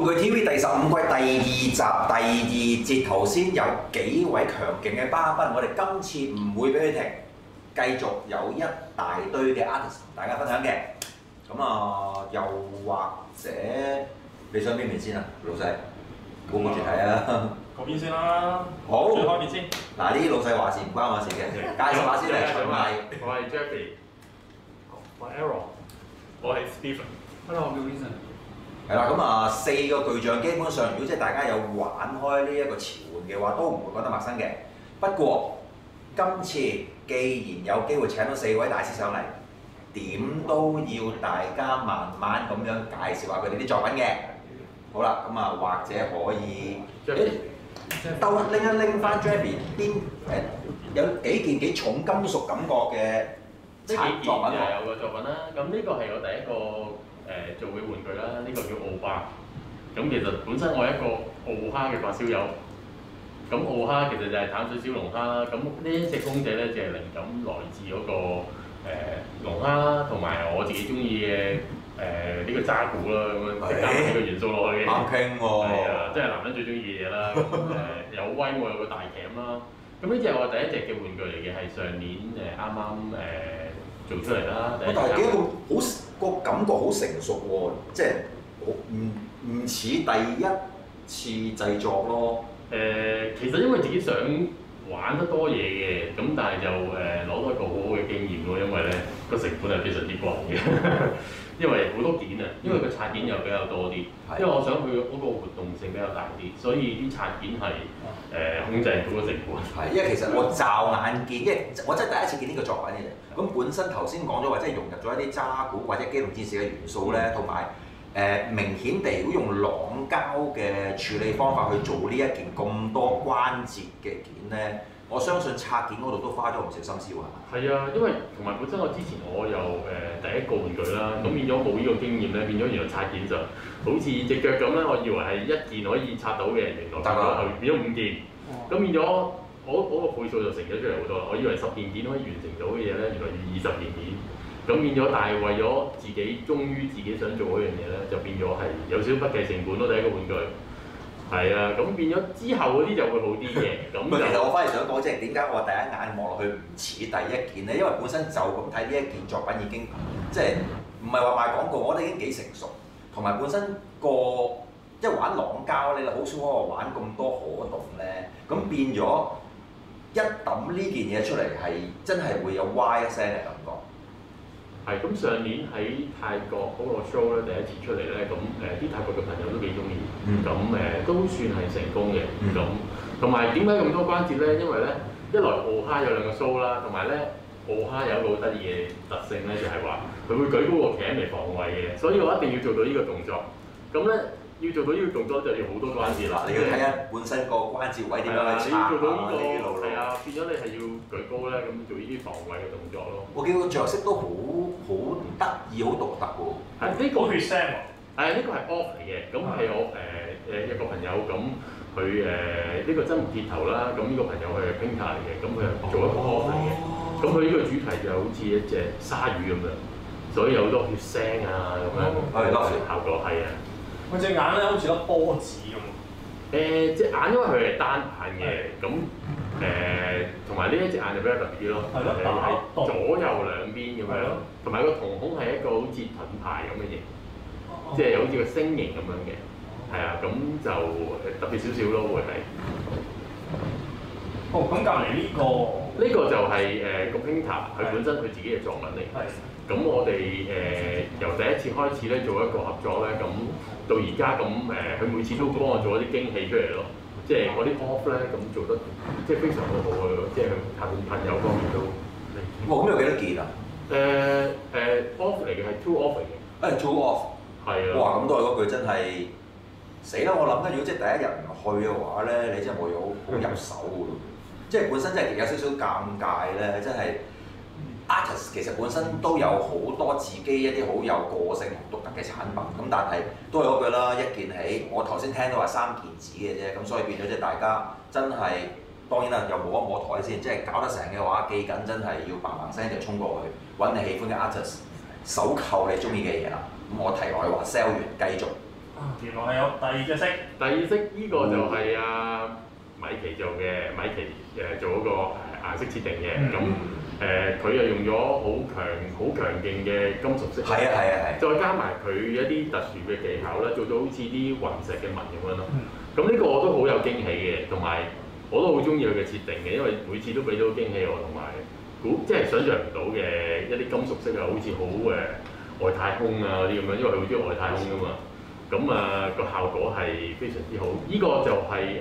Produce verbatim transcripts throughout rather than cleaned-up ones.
具 T V 第十五季第二集第二節，頭先有幾位強勁嘅嘉賓，我哋今次唔會俾佢停，繼續有一大堆嘅 artist 同大家分享嘅。咁啊，又或者你想邊邊先啊，老細？冇冇住睇啊？ 嗰邊先啦。 好， 最開邊先。 嗱，呢啲老細話事唔關我事嘅，介紹下先嚟循例。 我係 Jeffrey，我係 Aaron，我係 Stephen。 Hello，我叫 Vincent。 係啦，咁啊四個巨匠基本上，如果即係大家有玩開呢一個潮玩嘅話，都唔會覺得陌生嘅。不過今次既然有機會請到四位大師上嚟，點都要大家慢慢咁樣介紹下佢哋啲作品嘅。好啦，咁啊或者可以誒兜拎一拎翻 Jeffrey 邊誒有幾件幾重金屬感覺嘅殘作品就有個作品啦。咁呢個係我第一個。誒做嘅玩具啦，呢、這個叫奧蝦。咁其實本身我係一個奧蝦嘅發燒友。咁奧蝦其實就係淡水小龍蝦啦。咁呢一隻公仔咧就係靈感來自嗰、那個誒、呃、龍蝦啦，同埋我自己中意嘅誒呢個渣古啦，咁樣加幾個元素落去嘅。啱傾喎。係啊，即係男人最中意嘅嘢啦。誒有威喎，有個大鉗啦。咁呢隻係我第一隻嘅玩具嚟嘅，係上年誒啱啱誒做出嚟啦。 但係幾個好個感覺好成熟喎，即係唔唔似第一次製作咯。 誒、呃，其實因為自己想玩得多嘢嘅，咁但係就誒攞到一個好好嘅經驗咯，因為咧個成本係非常之貴嘅，因為好多件啊，因為個拆件又比較多啲，因為我想佢嗰個活動性比較大啲，所以啲拆件係誒、呃、控制唔到個成本。 係，因為其實我驟眼見，因為我真係第一次見呢個作品嘅啫。咁本身頭先講咗話，即係融入咗一啲渣古或者機動戰士嘅元素咧，同埋誒明顯地會用朗膠嘅處理方法去做呢一件咁多關節嘅件咧，我相信拆件嗰度都花咗唔少心思喎。 係啊，因為同埋本身我之前我有誒、呃、第一個玩具啦，咁變咗冇呢個經驗咧，變咗原來拆件就好似隻腳咁咧，我以為係一件可以拆到嘅，原來變咗係變咗五件，咁變咗。我嗰個倍數就成咗出嚟好多啦！我以為十件件可以完成到嘅嘢咧，原來要二十件件，咁變咗。但係為咗自己忠於自己想做嗰樣嘢咧，就變咗係有少少不計成本咯。第一個玩具係啊，咁變咗之後嗰啲就會好啲嘅。咁其實我反而想講，即係點解我第一眼望落去唔似第一件咧？因為本身就咁睇呢一件作品已經即係唔係話賣廣告，我哋已經幾成熟，同埋本身個即係玩朗膠咧，好少可玩咁多可動咧，咁變咗。一抌呢件嘢出嚟係真係會有哇一聲嘅感覺。 係咁上年喺泰國嗰個 show 咧，第一次出嚟咧，咁誒啲泰國嘅朋友都幾中意，咁誒、呃、都算係成功嘅。咁同埋點解咁多關節咧？因為咧一來奧蝦有兩個 show 啦，同埋咧奧蝦有一個好得意嘅特性咧，就係話佢會舉高個鉗嚟防衞嘅，所以我一定要做到呢個動作。咁咧。要做到呢個動作就要好多關節啦， 你要睇下本身個關節位點樣去拆啊呢啲路路。 係啊，變咗你係要舉高咧，咁做呢啲防衞嘅動作咯。 我見個着色都好好得意，好獨特喎。 係呢個血腥喎。 係呢個係 off 嚟嘅，咁係我誒誒一個朋友咁佢誒呢個真木鐵頭啦，咁呢個朋友佢係 painter 嚟嘅，咁佢係做一個 off 嚟嘅，咁佢呢個主題就好似一隻鯊魚咁樣，所以有好多血腥啊咁樣，係咯效果係啊。 佢隻眼咧好似粒波子咁。 誒隻眼因為佢係單眼嘅，咁誒同埋呢一隻眼就比較特別啲咯，係喺左右兩邊咁樣，同埋個瞳孔係一個好似盾牌咁嘅形，即係好似個星形咁樣嘅，係啊，咁就特別少少咯會係。 哦，咁隔離呢個呢個就係誒個 painter 佢本身佢自己嘅作品嚟。咁我哋誒、呃、由第一次開始咧做一個合作咧，咁到而家咁誒，佢、呃、每次都幫我做一啲驚喜出嚟咯，即係嗰啲 off 咧咁做得即係非常好好嘅，即係朋朋友方面都。 哇！咁有幾多件啊？ 誒誒、呃呃、off 嚟嘅係 two off 嚟嘅。 誒 two off。係啊。哇！咁都係嗰句真係死啦！我諗緊，如果即係第一日唔去嘅話咧，你真係冇嘢好好入手嘅喎。即係本身真係有少少尷尬咧，真係。artist 其實本身都有好多自己一啲好有個性同獨特嘅產品，咁但係都係嗰句啦，一件起。我頭先聽到話三件紙嘅啫，咁所以變咗即係大家真係當然啦，又摸一摸台先，即係搞得成嘅話，記緊真係要嘭嘭聲就衝過去揾你喜歡嘅 artist，手購你中意嘅嘢啦。咁我題外話 sell 完，繼續原來係有第二隻色。 第二色呢個就係阿米奇做嘅，米奇誒做嗰個顏色設定嘅。咁誒佢又用咗好強好強勁嘅金屬色。 係啊係啊係。 再加埋佢一啲特殊嘅技巧咧，做到好似啲雲石嘅紋咁樣咯。咁呢個我都好有驚喜嘅，同埋我都好中意佢嘅設定嘅，因為每次都俾到驚喜我，同埋估即係想像唔到嘅一啲金屬色啊，好似好誒外太空啊嗰啲咁樣，因為佢好中意外太空噶嘛。咁啊個效果係非常之好，呢、這個就係誒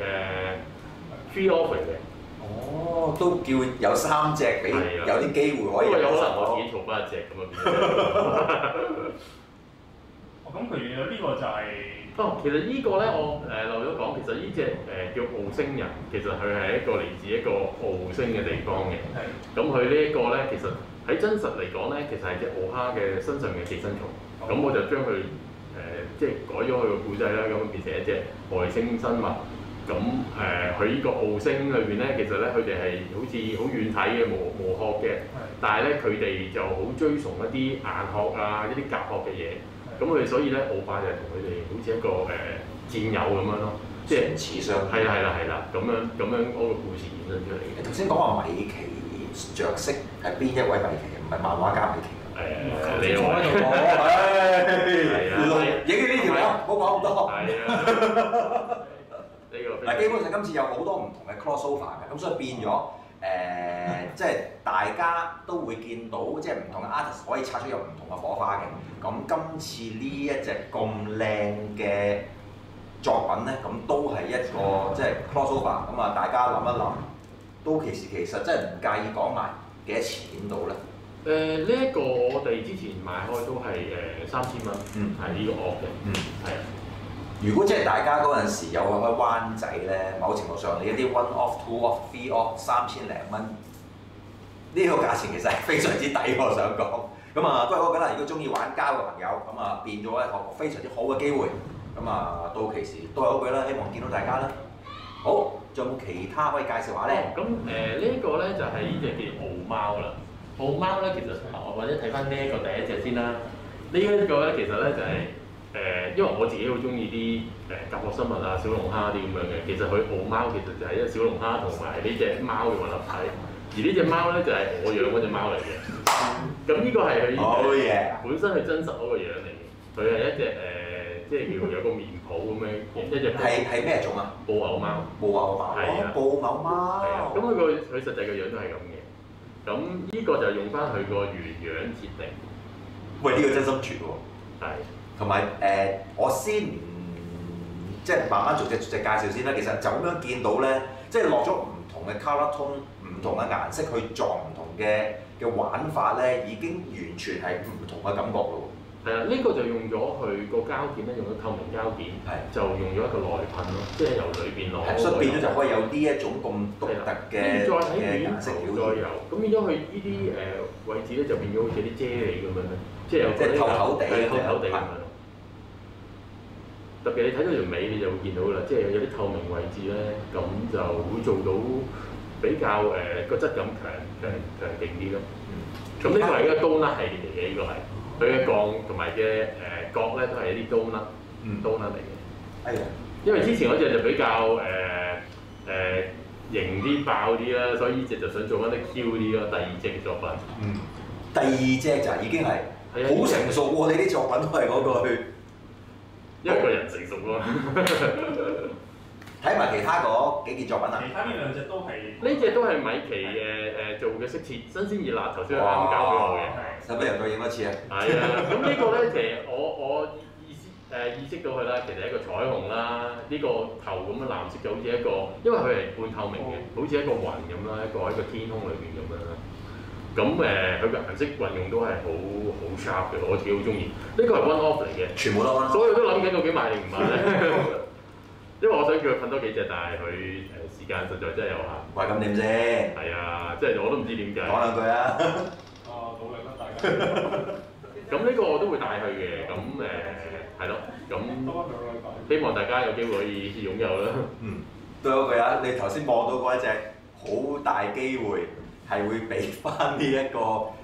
free offer 嘅。 哦，都叫有三隻俾，有啲機會可以。 因為有可能我自己儲翻一隻咁啊變。 哦，咁佢原來呢個就係、是。 哦，其實呢個咧我誒漏咗講，其實呢隻誒叫澳星人，其實佢係一個嚟自一個澳星嘅地方嘅。係。咁佢呢一個咧，其實喺真實嚟講咧，其實係隻澳蝦嘅身上嘅寄生蟲。咁、哦、我就將佢。誒、呃、即係改咗佢個故仔啦，咁變成一隻外星生物。咁誒佢呢個澳星裏邊咧，其實咧佢哋係好似好軟體嘅無無殼嘅，但係咧佢哋就好追崇一啲硬殼啊、一啲甲殼嘅嘢。咁佢哋所以咧澳霸就係同佢哋好似一個誒、呃、戰友咁樣咯，即係似相。係啦係啦係啦，咁樣咁樣嗰個故事衍生出嚟嘅。 頭先講話米奇着色係邊一位米奇？唔係漫畫家米奇。 誒，你坐喺度講，係啊， 影呢條啊，唔好講咁多。係啊，呢個嗱，基本上今次有好多唔同嘅 crossover 嘅，咁所以變咗誒，即係大家都會見到，即係唔同嘅 artist 可以擦出有唔同嘅火花嘅。咁今次呢一隻咁靚嘅作品咧，咁都係一個即係 crossover。咁啊，大家諗一諗，到其時其實真係唔介意講埋幾多錢到咧？ 誒呢一個我哋之前賣開都係誒三千蚊，嗯，係呢個 off 嘅，嗯，係啊。 如果即係大家嗰陣時有去開灣仔咧，某程度上你一啲 one off、two off、three off 三千零蚊，呢個價錢其實係非常之抵，我想講。咁啊，都係嗰句啦，如果中意玩膠嘅朋友，咁啊變咗一個非常之好嘅機會。咁啊，到期時都係嗰句啦，希望見到大家啦。好，仲有冇其他可以介紹下咧？ 咁誒、呃這個、呢一個咧就係呢隻叫澳貓啦。澳貓咧，其實或者睇翻呢一個第一隻先啦。呢、這、一個咧，其實咧就係、是、誒、呃，因為我自己好中意啲誒甲殼生物啊、小龍蝦啲咁樣嘅。其實佢澳貓其實就係一隻小龍蝦同埋呢隻貓嘅混合體。而呢隻貓咧就係、是、我養嗰隻貓嚟嘅。咁呢個係佢本身係真實嗰個樣嚟嘅。佢係一隻誒、呃，即係叫有個面譜咁樣，一隻係係咩種啊？ 布偶貓。 布偶貓。係啊。布偶貓。 係啊。咁佢個佢實際嘅樣都係咁嘅。咁呢個就用翻佢個原樣設定。 喂，呢、這個真心絕喎。係。同埋誒，我先唔即係慢慢逐隻逐隻介紹先啦。其實就咁樣見到咧，即係落咗唔同嘅 colour tone、唔同嘅顏色去撞唔同嘅嘅玩法咧，已經完全係唔同嘅感覺咯。 係啊，呢、這個就用咗佢個膠片咧，用咗透明膠片，就用咗一個內噴咯，即係由裏邊攞。 所以變咗就可以有呢一種咁獨特嘅嘅顏色表現。再有，咁變咗佢呢啲誒位置咧，就變咗好似啲啫喱咁樣咧，即係有即係透透地、透透地咁樣。特別你睇到條尾，你就會見到啦，即係有啲透明位置咧，咁就會做到比較誒個、呃、質感強強強勁啲咯。咁呢個係一個刀甩系列嚟嘅，呢、這個係。佢嘅鋼同埋嘅誒角咧都係一啲刀甩，嗯，刀甩嚟嘅。係啊，因為之前嗰隻就比較誒誒、呃呃、型啲、爆啲啦，所以呢隻就想做翻啲 Q 啲咯。第二隻嘅作品，嗯，第二隻就已經係好成熟喎。你啲作品都係嗰句，一個人成熟咯。睇埋其他嗰幾件作品啊！ 其他呢兩隻都係呢隻都係米奇嘅誒做嘅色切，新鮮熱辣，頭先啱啱教俾我嘅。 使唔使又再影多次啊？係啊，咁呢個咧其實我我意思誒、呃、意識到佢啦，其實係一個彩虹啦，呢、這個頭咁嘅藍色就好似一個，因為佢係半透明嘅，好似一個雲咁啦，一個喺個天空裏邊咁樣啦。咁誒，佢嘅顏色運用都係好好 sharp 嘅，我自己好中意。呢、這個係 one off 嚟嘅，全部都 one off。所以都諗緊究竟賣定唔賣咧？因為我想叫佢噴多幾隻，但係佢誒時間實在真係有限。喂，咁點先？係啊，即係我都唔知點解。講兩句啊！ 啊，努力啦，大家。 咁呢個我都會帶去嘅，咁誒係咯，咁希望大家有機會可以擁有啦。嗯，對嗰句啊，你頭先望到嗰一隻好大機會係會俾翻呢一個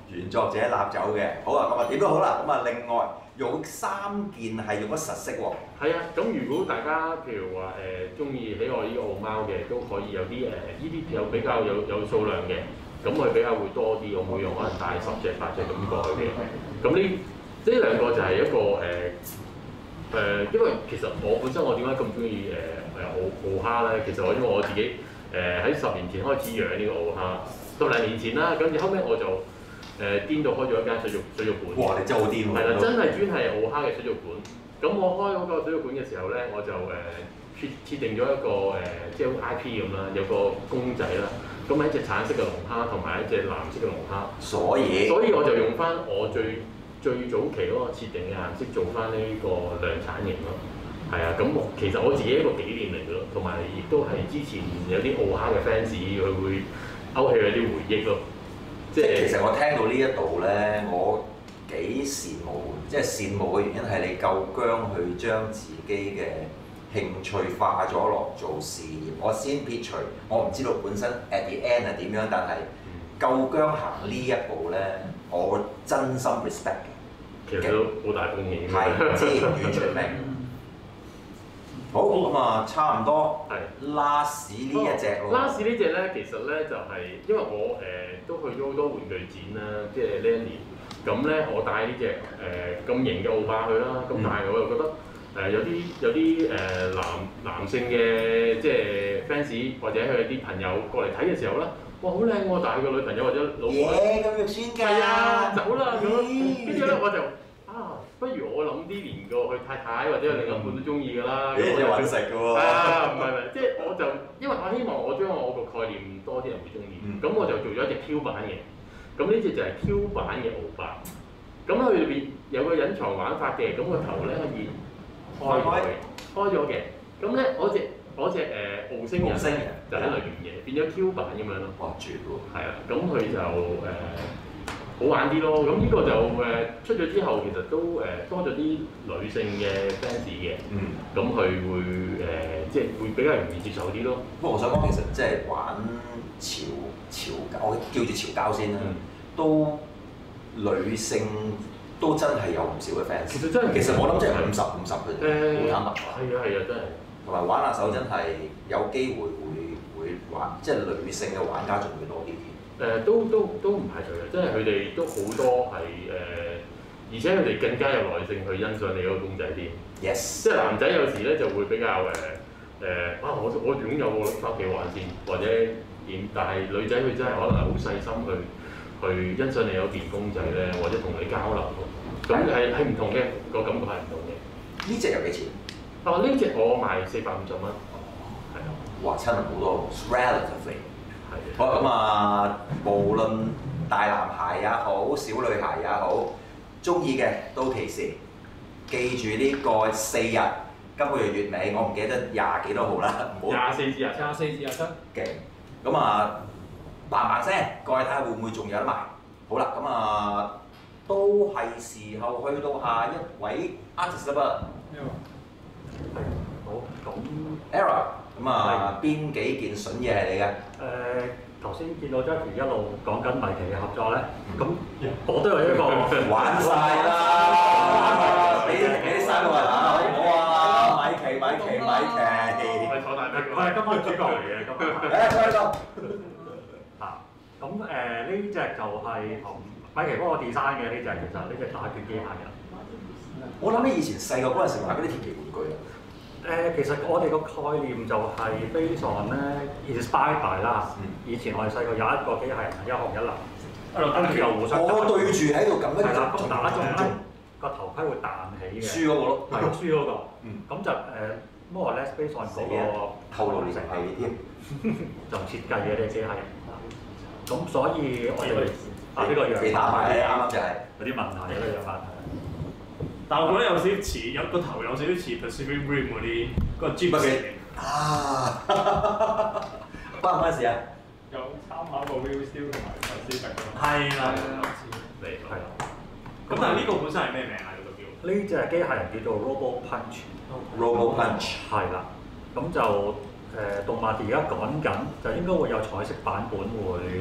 原作者立走嘅。好啊，咁啊點都好啦。咁啊另外用三件係用咗實色喎。 係啊，咁如果大家譬如話誒中意喜愛呢個澳貓嘅，都可以有啲誒呢啲有比較有有數量嘅，咁佢比較會多啲，我每樣可能帶十隻八隻咁過去嘅。咁呢呢兩個就係一個誒誒、呃，因為其實我本身我點解咁中意誒誒澳澳蝦咧？其實我因為我自己誒喺十年前開始養呢個澳蝦，十零年前啦，跟住後尾我就誒顛到開咗一間水族水族館。 哇！你真係好癲喎！ 係啦，真係專係澳蝦嘅水族館。咁我開嗰個水族館嘅時候咧，我就誒設設定咗一個誒、呃，即係好 I P 咁啦，有個公仔啦。咁係一隻橙色嘅龍蝦同埋一隻藍色嘅龍蝦。 所以所以我就用翻我最最早期嗰個設定嘅顏色做翻呢個量產型咯。係啊，咁其實我自己一個紀念嚟嘅咯，同埋亦都係之前有啲澳蝦嘅 fans 佢會勾起佢啲回憶咯。 即係其實我聽到呢一度咧，我幾羨慕，即係羨慕嘅原因係你夠薑去將自己嘅興趣化咗落做事業。我先撇除，我唔知道本身 at the end 係點樣，但係夠薑行呢一步咧，我真心 respect 嘅。 其實都好大風險嘅。 係，知完全明。好，咁啊，差唔多。 係。 拉屎呢一隻咯。 拉屎呢隻咧，其實咧就係、是、因為我誒、呃、都去咗好多玩具展啦，即係呢一年。咁咧，我帶呢隻誒咁型嘅澳霸去啦。咁但係我又覺得誒、呃、有啲有啲誒、呃、男男性嘅即係 fans 或者佢啲朋友過嚟睇嘅時候咧，哇好靚喎！但係個女朋友或者老婆嘢咁肉酸㗎。 係啊，走啦咁。跟住咧我就。啊，不如我諗啲連個佢太太或者另一半都中意㗎啦。 你真係揾食㗎喎。 係啊，唔係唔係，即係我就因為我希望我將我個概念多啲人會中意，咁、嗯、我就做咗一隻 Q 版嘅。咁呢隻就係 Q 版嘅澳霸。咁佢裏邊有個隱藏玩法嘅，咁個頭咧可以開咗嘅，開咗嘅。咁咧嗰隻嗰隻誒澳星人咧就喺裏邊嘅，變咗 Q 版咁樣咯。 哇！絕喎。 係啊，咁佢就誒。呃好玩啲咯，咁呢個就誒出咗之後，其實都誒多咗啲女性嘅 fans 嘅， 嗯， 咁佢會誒即係會比較容易接受啲咯。 不過我想講，其實即係玩潮潮膠，我叫住潮膠先啦，嗯、都女性都真係有唔少嘅 fans。其實真係，其實我諗即係五十五十嘅啫，好坦白。 係啊係啊，真係。同埋玩下手真係有機會會會玩，即係女性嘅玩家仲會多啲。 誒、呃、都都都唔排除嘅，即係佢哋都好多係誒、呃，而且佢哋更加有耐性去欣賞你嗰個公仔添。 Yes。 即係男仔有時咧就會比較誒誒、呃呃、啊，我我擁有我翻屋企玩先，或者點？但係女仔佢真係可能係好細心去去欣賞你嗰件公仔咧，或者同你交流。咁係係唔同嘅，個感覺係唔同嘅。 呢隻有幾錢？ 啊呢隻我賣四百五十蚊。係啊。 哇！真係好多 relatively。好咁啊！無論大男孩也好，小女孩也好，中意嘅到期時，記住呢個四日，今個月月尾我唔記得廿幾多號啦，唔好廿四至廿七， 廿四至廿七， 勁咁啊！嘭嘭聲，過去睇下會唔會仲有得賣？好啦，咁啊都係時候去到下一位 artist 啦噃。 係好咁 Era 咁啊，邊幾件筍嘢係你嘅？ 誒頭先見到 Jeffrey 一路講緊米奇嘅合作咧，咁我都有一個玩晒啦！俾俾啲生活人啊，好啊！米奇米奇米奇， 係坐大咩？ 佢係今晚主角嚟嘅，今晚。 誒，坐喺度。 啊，咁誒呢隻就係同米奇幫我 design 嘅呢隻，其實呢隻打拳機械人。 我諗起以前細個嗰陣時玩嗰啲鐵皮玩具啊。 誒，其實我哋個概念就係 based on 咧 inspired by 啦。以前我哋細個有一個機械人係一紅一藍，跟住又互相我對住喺度咁樣。 係啦，咁打中咧個頭盔會彈起嘅。 輸嗰個咯。 係輸嗰個。咁就誒 more or less based on 嗰個透露年紀添， 就設計嘅呢個機械人。咁所以我哋啊呢個樣你打埋咧，啱啱就係有啲問題嘅呢個樣法。 但係我覺得有少少似，有個頭有少少似 Pacific Rim 嗰啲嗰個 Jeep 啊，關唔關事啊？ 有參考過 Will Steel 同埋 Pacific 咯。 係啦， 嚟係啦。 咁但係呢個本身係咩名啊？呢個叫？ 呢隻機械人叫做 Robo Punch。 Robo Punch。 係啦，咁就誒動漫而家趕緊，就應該會有彩色版本會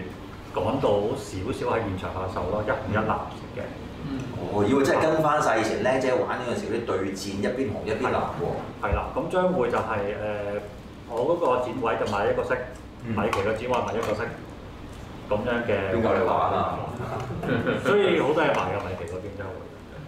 趕到少少喺現場發售咯，一紅一藍色嘅。 哦，以為真係跟翻晒以前靚姐玩嗰陣時嗰啲對戰，一邊紅一邊藍喎。 係啦，咁將會就係、是、誒、呃，我嗰個展位就買一個色， 嗯、 米奇嘅展位買一個色，咁樣嘅。 邊夠你玩啊？ 所以好多嘢賣嘅米奇嗰邊真係會。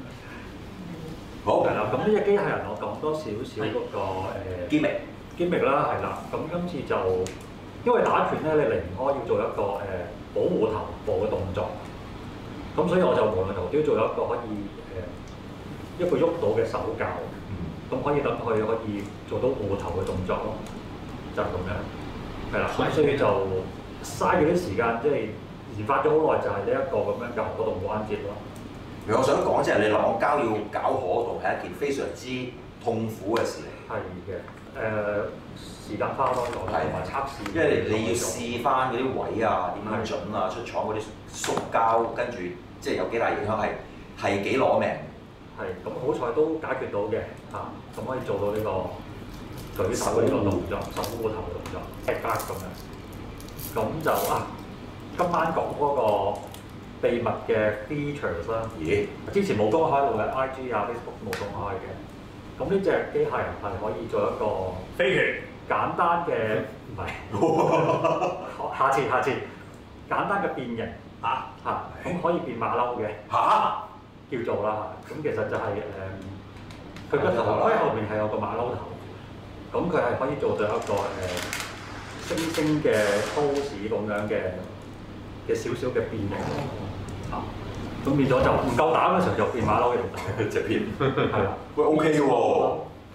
好。 係啦，咁呢隻機械人我講多少少嗰個誒。 堅力。 堅力啦，係啦，咁今次就因為打拳咧，你離唔開要做一個誒、呃、保護頭部嘅動作。咁所以我就無論頭都要做一個可以誒、呃、一個喐到嘅手教，咁、嗯、可以等佢可以做到護頭嘅動作咯，就係、是、咁樣，係啦。咁所以就嘥咗啲時間，即係研發咗好耐，就係呢一個咁樣嘅可動關節咯。 其實我想講即係你朗膠要搞可動係一件非常之痛苦嘅事嚟。 係嘅，誒、呃、時間花多咗，同埋測試， 因為你要試翻嗰啲位啊，點樣準啊，出廠嗰啲塑膠，跟住即係有幾大影響係係幾攞命。係，咁好彩都解決到嘅嚇，咁、啊、可以做到呢個舉手呢個動作，手護頭嘅動作 back back 咁樣。咁就啊，今晚講嗰個秘密嘅 features 啦。咦？之前冇公開到嘅 I G 啊 Facebook 冇公開嘅。咁呢隻機械人係可以做一個飛拳簡單嘅，唔係，下次下次簡單嘅變形嚇嚇，咁可以變馬騮嘅嚇，叫做啦嚇。咁其實就係、是、誒，佢個頭盔後面係有個馬騮頭，咁佢係可以做到一個誒、呃、星星嘅 pose 咁樣嘅嘅少少嘅變形嚇。咁變咗就唔夠膽嘅時候就變馬騮嘅動作，直變係啦。 喂 OK 喎，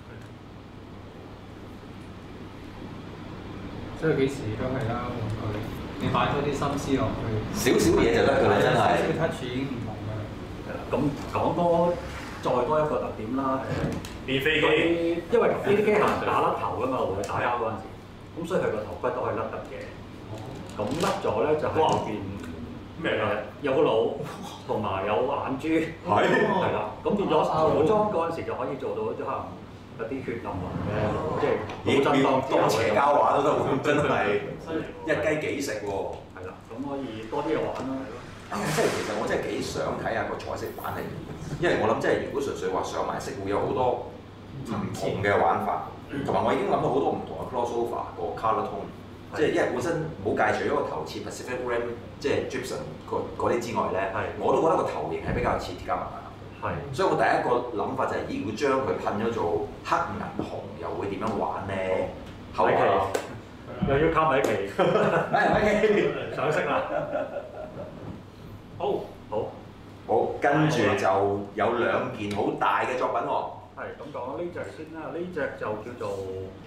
即係幾時都係啦，玩具你擺多啲心思落去， 少少嘢就得㗎啦，真係。 少少 touch 已經唔同㗎啦。 咁講多再多一個特點啦，誒變飛機， 因為呢啲機械人打甩頭㗎嘛，會打交嗰陣時，咁所以佢個頭盔都可以甩得嘅。咁甩咗咧就係會變咩啊？ 有個腦同埋有眼珠， 係係啦。咁變咗武裝嗰陣時就可以做到即係可能有啲血淋淋嘅，即係腦震盪之後邪交玩都得喎，真係一雞幾食喎。 係啦，咁可以多啲嘢玩啦。 即係其實我真係幾想睇下個彩色版係，因為我諗即係如果純粹話上埋色會有好多唔同嘅玩法，同埋我已經諗到好多唔同嘅 crossover 個 colour tone，即係因為本身冇介除咗個頭似 Pacific Rim 即係 Gibson 嗰啲之外咧，我都覺得個頭型係比較似鐵甲萬能。係，所以我第一個諗法就係，如果將佢噴咗做黑銀紅，又會點樣玩咧？後期又要靠米奇， 係米奇上色啦。好，好， 好，跟住就有兩件好大嘅作品喎。 係咁講呢隻先啦，呢隻就叫做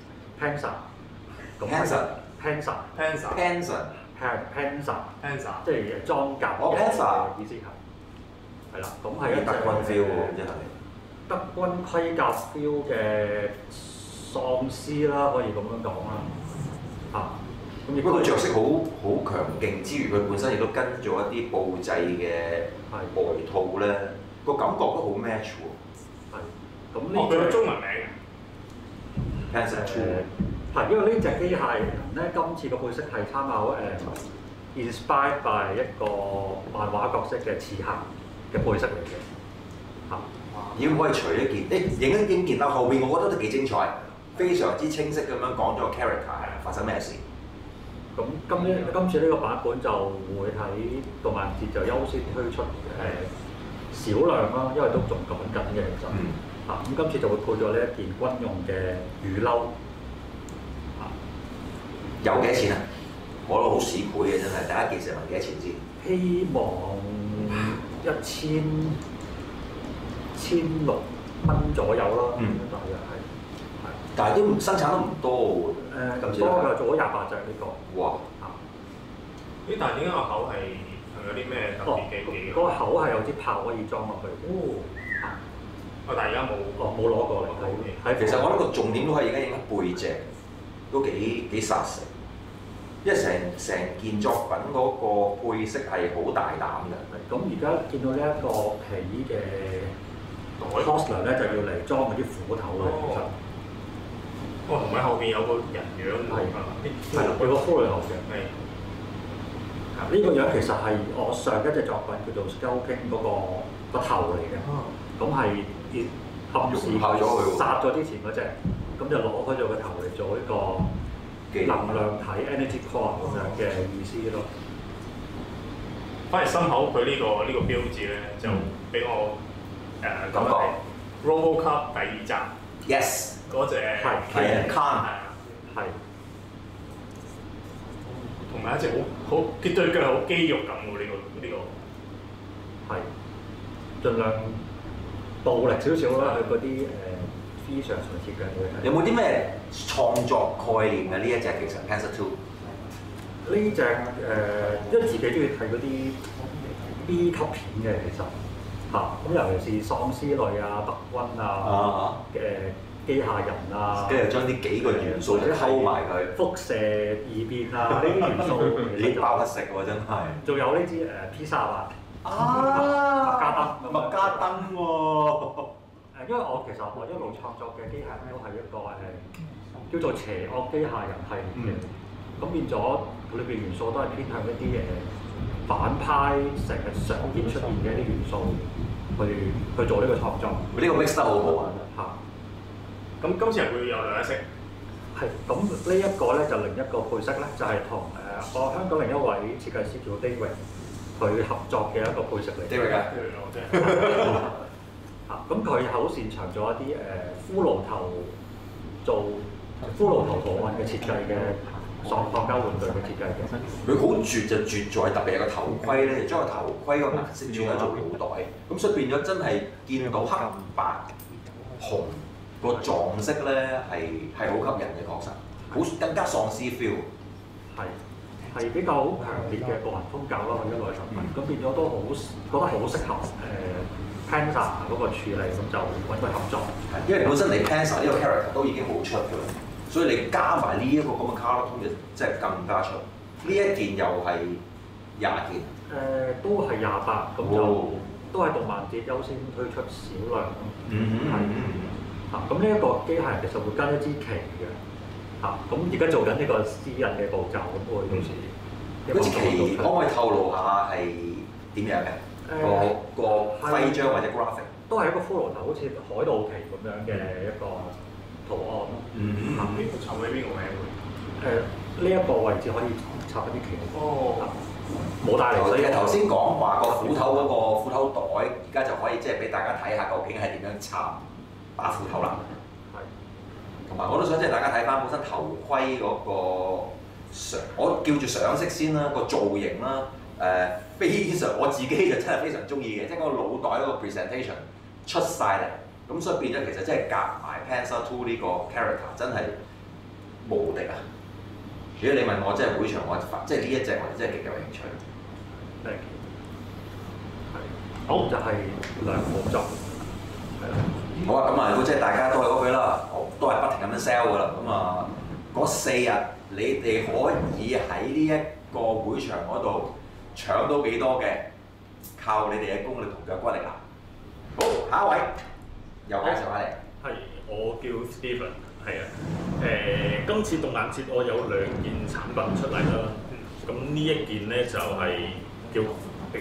Panzer。Panzer。Panzer。Panzer。係 Panzer。Panzer。即係裝甲嘅意思係。係啦，咁係一隻德軍 feel 喎，真係德軍盔甲 feel 嘅喪屍啦，可以咁樣講啦。嚇，咁亦都佢着色好好強勁之餘，佢本身亦都跟咗一啲布製嘅外套咧，個感覺都好 match 喎。係，咁呢？ 佢有中文名嘅。 Panzer Two。 係，因為呢隻機械人咧，今次個配色係參考誒 inspired by 一個漫畫角色嘅刺客嘅配色嚟嘅，嚇！ 咦？可以除一件，誒影一影件啦，後邊我覺得都幾精彩，非常之清晰咁樣講咗個 character 係發生咩事。 咁今呢今次呢個版本就會喺動漫節就優先推出誒少量啦，因為都仲趕緊嘅其實。嗯。嚇！咁今次就會配咗呢一件軍用嘅雨褸。嚇！ 有幾多錢啊？我都好市儈嘅真係，第一件成問幾多錢先？ 希望一千千六蚊左右啦，嗯，大約係，係。 但係都生產得唔多喎。 誒，唔多㗎，做咗廿八隻呢個。哇！啊！ 咦？但係點解個口係係有啲咩特別嘅嘢？ 嗰個口係有支炮可以裝落去。哦。啊！ 我但係而家冇， 哦冇攞過嚟睇。 其實我諗個重點都係而家影緊背脊，都幾幾殺食。因為成成件作品嗰個配色係好大膽嘅。 咁而家見到呢一個皮嘅 cosler 咧，就要嚟裝嗰啲斧頭嘅，其實。 哦，同埋後邊有個人樣喎。 係。係啦，有個骷髏頭嘅。 係。 係呢個樣其實係我上一隻作品叫做 Skull King 嗰個個頭嚟嘅，咁係合時殺咗之前嗰隻，咁就攞開咗個頭嚟做一個能量體 energy core 咁樣嘅意思咯。 反而心口佢呢個呢個標誌咧，就俾我誒感覺 RoboCop 第二集 Yes 嗰隻係係 Khan 係。 同埋一隻好好佢對腳係好肌肉感喎，呢、這個呢、這個係盡量暴力少少啦，佢嗰啲誒 feature 上設計會。 有冇啲咩創作概念嘅呢一隻其實 Panzer Two？ 呢隻誒，因為自己中意睇嗰啲 B 級片嘅其實嚇，咁、啊、尤其是喪屍類啊、德軍啊嘅。Uh-huh. 機械人啊， 跟住將啲幾個元素就溝埋佢， 輻射異變啊，呢啲元素你爆得食喎真係。 仲有呢支誒披薩啊， 啊， 麥加燈， 麥加燈喎。 誒，因為我其實我一路創作嘅機械人都係一個誒叫做邪惡機械人系列嘅，咁、嗯、變咗裏邊元素都係偏向一啲誒反派成日常見出現嘅一啲元素去去做呢個創作。 呢個 mix 得好好啊！ 嚇。 咁今次係會有兩色， 係咁呢一個咧就另一個配色咧，就係同誒我香港另一位設計師叫 David 佢合作嘅一個配色嚟。 David 啊， 嚇咁佢好擅長做一啲誒骷髏頭做骷髏頭圖案嘅設計嘅喪喪家玩具嘅設計嘅。 佢好絕就絕在特別係個頭盔咧，將個頭盔個顏色轉咗做腦袋，咁所以變咗真係見到黑白紅。個撞色咧係係好吸引嘅，確實，好更加喪屍 feel。 係係比較好強烈嘅個人風格咯，一類產品，咁變咗都好覺得好適合誒 Panzer 嗰個處理，咁就揾佢合作。 因為本身你 Panzer 呢個 character 都已經好出㗎啦，所以你加埋呢一個咁嘅 cartoon 嘅，即係更加出。呢一件又係廿件。 誒、呃、都係廿八，咁就、哦、都係動漫節優先推出少量。 嗯嗯嗯。 啊，咁呢一個機械人其實會跟一支旗嘅，啊，咁而家做緊呢個私人嘅步驟，咁會到時嗰支旗可唔可以透露下係點樣嘅？個個徽章或者 graphic 都係一個骷髏頭，好似海盜旗咁樣嘅一個圖案咯。 嗯，邊個插喺邊個名會？ 誒，呢一個位置可以插一啲旗。 哦。 冇帶嚟。 其實頭先講話個斧頭嗰個斧頭袋，而家就可以即係俾大家睇下究竟係點樣插。打斧頭啦，係，同埋我都想即係大家睇翻本身頭盔嗰個上，我叫住上色先啦，個造型啦，誒、呃、非常我自己就真係非常中意嘅，即係嗰個腦袋嗰個 presentation 出晒嚟，咁所以變咗其實真係夾埋 Panzer Two 呢個 character 真係無敵啊！如果你問我即係會場我即係呢一隻我真係極有興趣。 係，好就係兩個作，係啦。 好啊，咁啊，如果即係大家都係嗰句啦，都係不停咁樣 sell 㗎啦。咁啊，嗰四日你哋可以喺呢一個會場嗰度搶到幾多嘅，靠你哋嘅功力同腳骨力啦。好，下一位又介紹下你。 係，我叫 Steven，係啊。誒、呃，今次動漫節我有兩件產品出嚟啦。咁呢一件咧就係、是、叫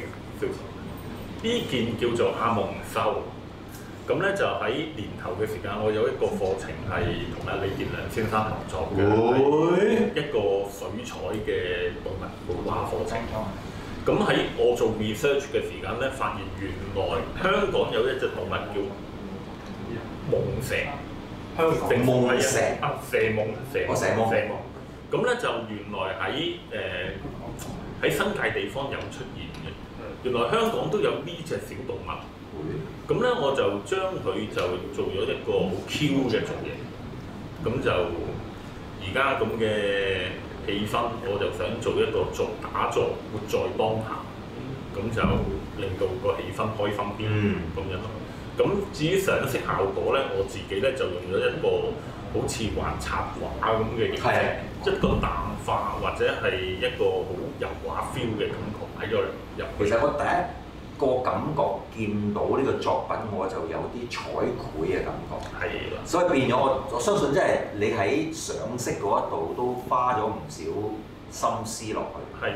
呢件叫做阿蒙獸。咁咧就喺年頭嘅時間，我有一個課程係同阿李健良先生合作嘅，係一個水彩嘅動物繪畫課程。咁喺我做 research 嘅時間咧，發現原來香港有一隻動物叫夢蛇，香港夢蛇啊蛇夢蛇我蛇夢蛇夢。咁咧就原來喺誒喺新界地方有出現嘅，原來香港都有呢隻小動物。咁咧我就將佢就做咗一個好 Q 嘅造型，咁就而家咁嘅氣氛，我就想做一個作打坐活在當下，咁就令到個氣氛開心啲咁樣。咁至於上色效果咧，我自己咧就用咗一個好似畫插畫咁嘅形式，一個淡化或者係一個好油畫 feel 嘅感覺喺咗入去。 其實我第一個感覺見到呢個作品，我就有啲彩繪嘅感覺。 係啦。 所以變咗我，我相信即係你喺上色嗰一度都花咗唔少心思落去。 係。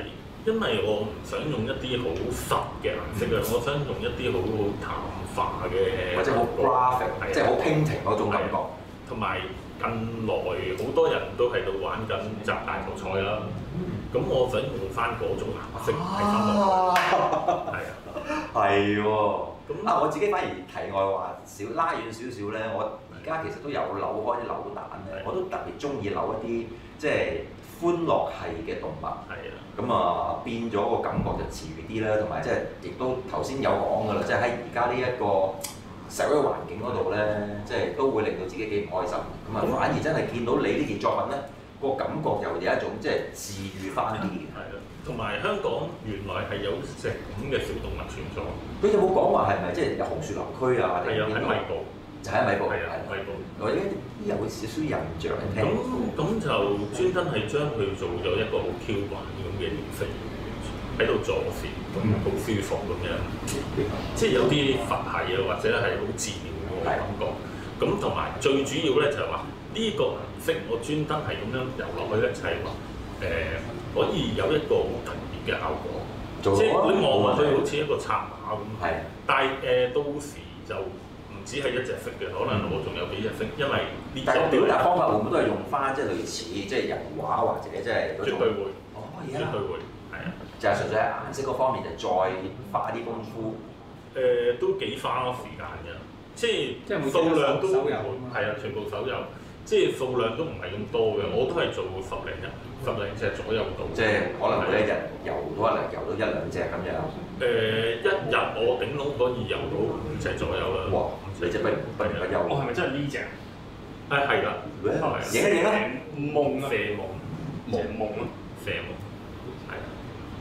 因為我唔想用一啲好實嘅顏色啊，我想用一啲好好淡化嘅， 或者好 graphic，即係好 painting 嗰種感覺。 同埋近來好多人都喺度玩緊集大球賽啦，咁我想用翻嗰種顏色喺翻落去，係啊， 係喎。咁啊，我自己反而題外話少拉遠少少咧，我而家其實都有扭開啲扭蛋咧，我都特別中意扭一啲即係歡樂系嘅動物。 係啊。 咁啊變咗個感覺就治愈啲啦，同埋即係亦都頭先有講㗎啦，即係喺而家呢一個社會環境嗰度咧，即係都會令到自己幾唔開心。咁啊反而真係見到你呢件作品咧，個感覺又有一種即係治愈翻啲嘅。 係啊，同埋香港原來係有隻咁嘅小動物存在。 佢有冇講話係咪即係有紅樹林區啊？ 係啊，喺米埔。 就喺米埔。 係啊，米埔。 我依啲有少少印象聽。 咁咁就專登係將佢做咗一個好 Q 版咁嘅形式，喺度坐視，咁好舒服咁樣，即係有啲佛系啊，或者係好自然嘅感覺。咁同埋最主要咧就係話呢個顏色，我專登係咁樣游落去咧，就係話誒可以有一個好特別嘅效果。即係你望落去好似一個插畫咁，係。但係誒到時就唔止係一隻色嘅，可能我仲有幾隻色，因為呢。但係表達方法會唔會都係用翻即係類似即係人畫或者即係嗰種？絕對會。哦，絕對會，係啊。就係純粹喺顏色嗰方面就再花啲功夫。誒，都幾花時間嘅，即係數量都唔會係啊，全部手有，即係數量都唔係咁多嘅，我都係做十零日。十零隻左右到，即係可能每一日游到一嚟游到一兩隻咁樣。誒、呃，一日我頂籠可以游到五隻左右啦。哇！你隻不不不休。我係咪真係呢隻？誒係啦，影一影啦。夢啊！蛇夢，夢夢咯，蛇夢。係啊。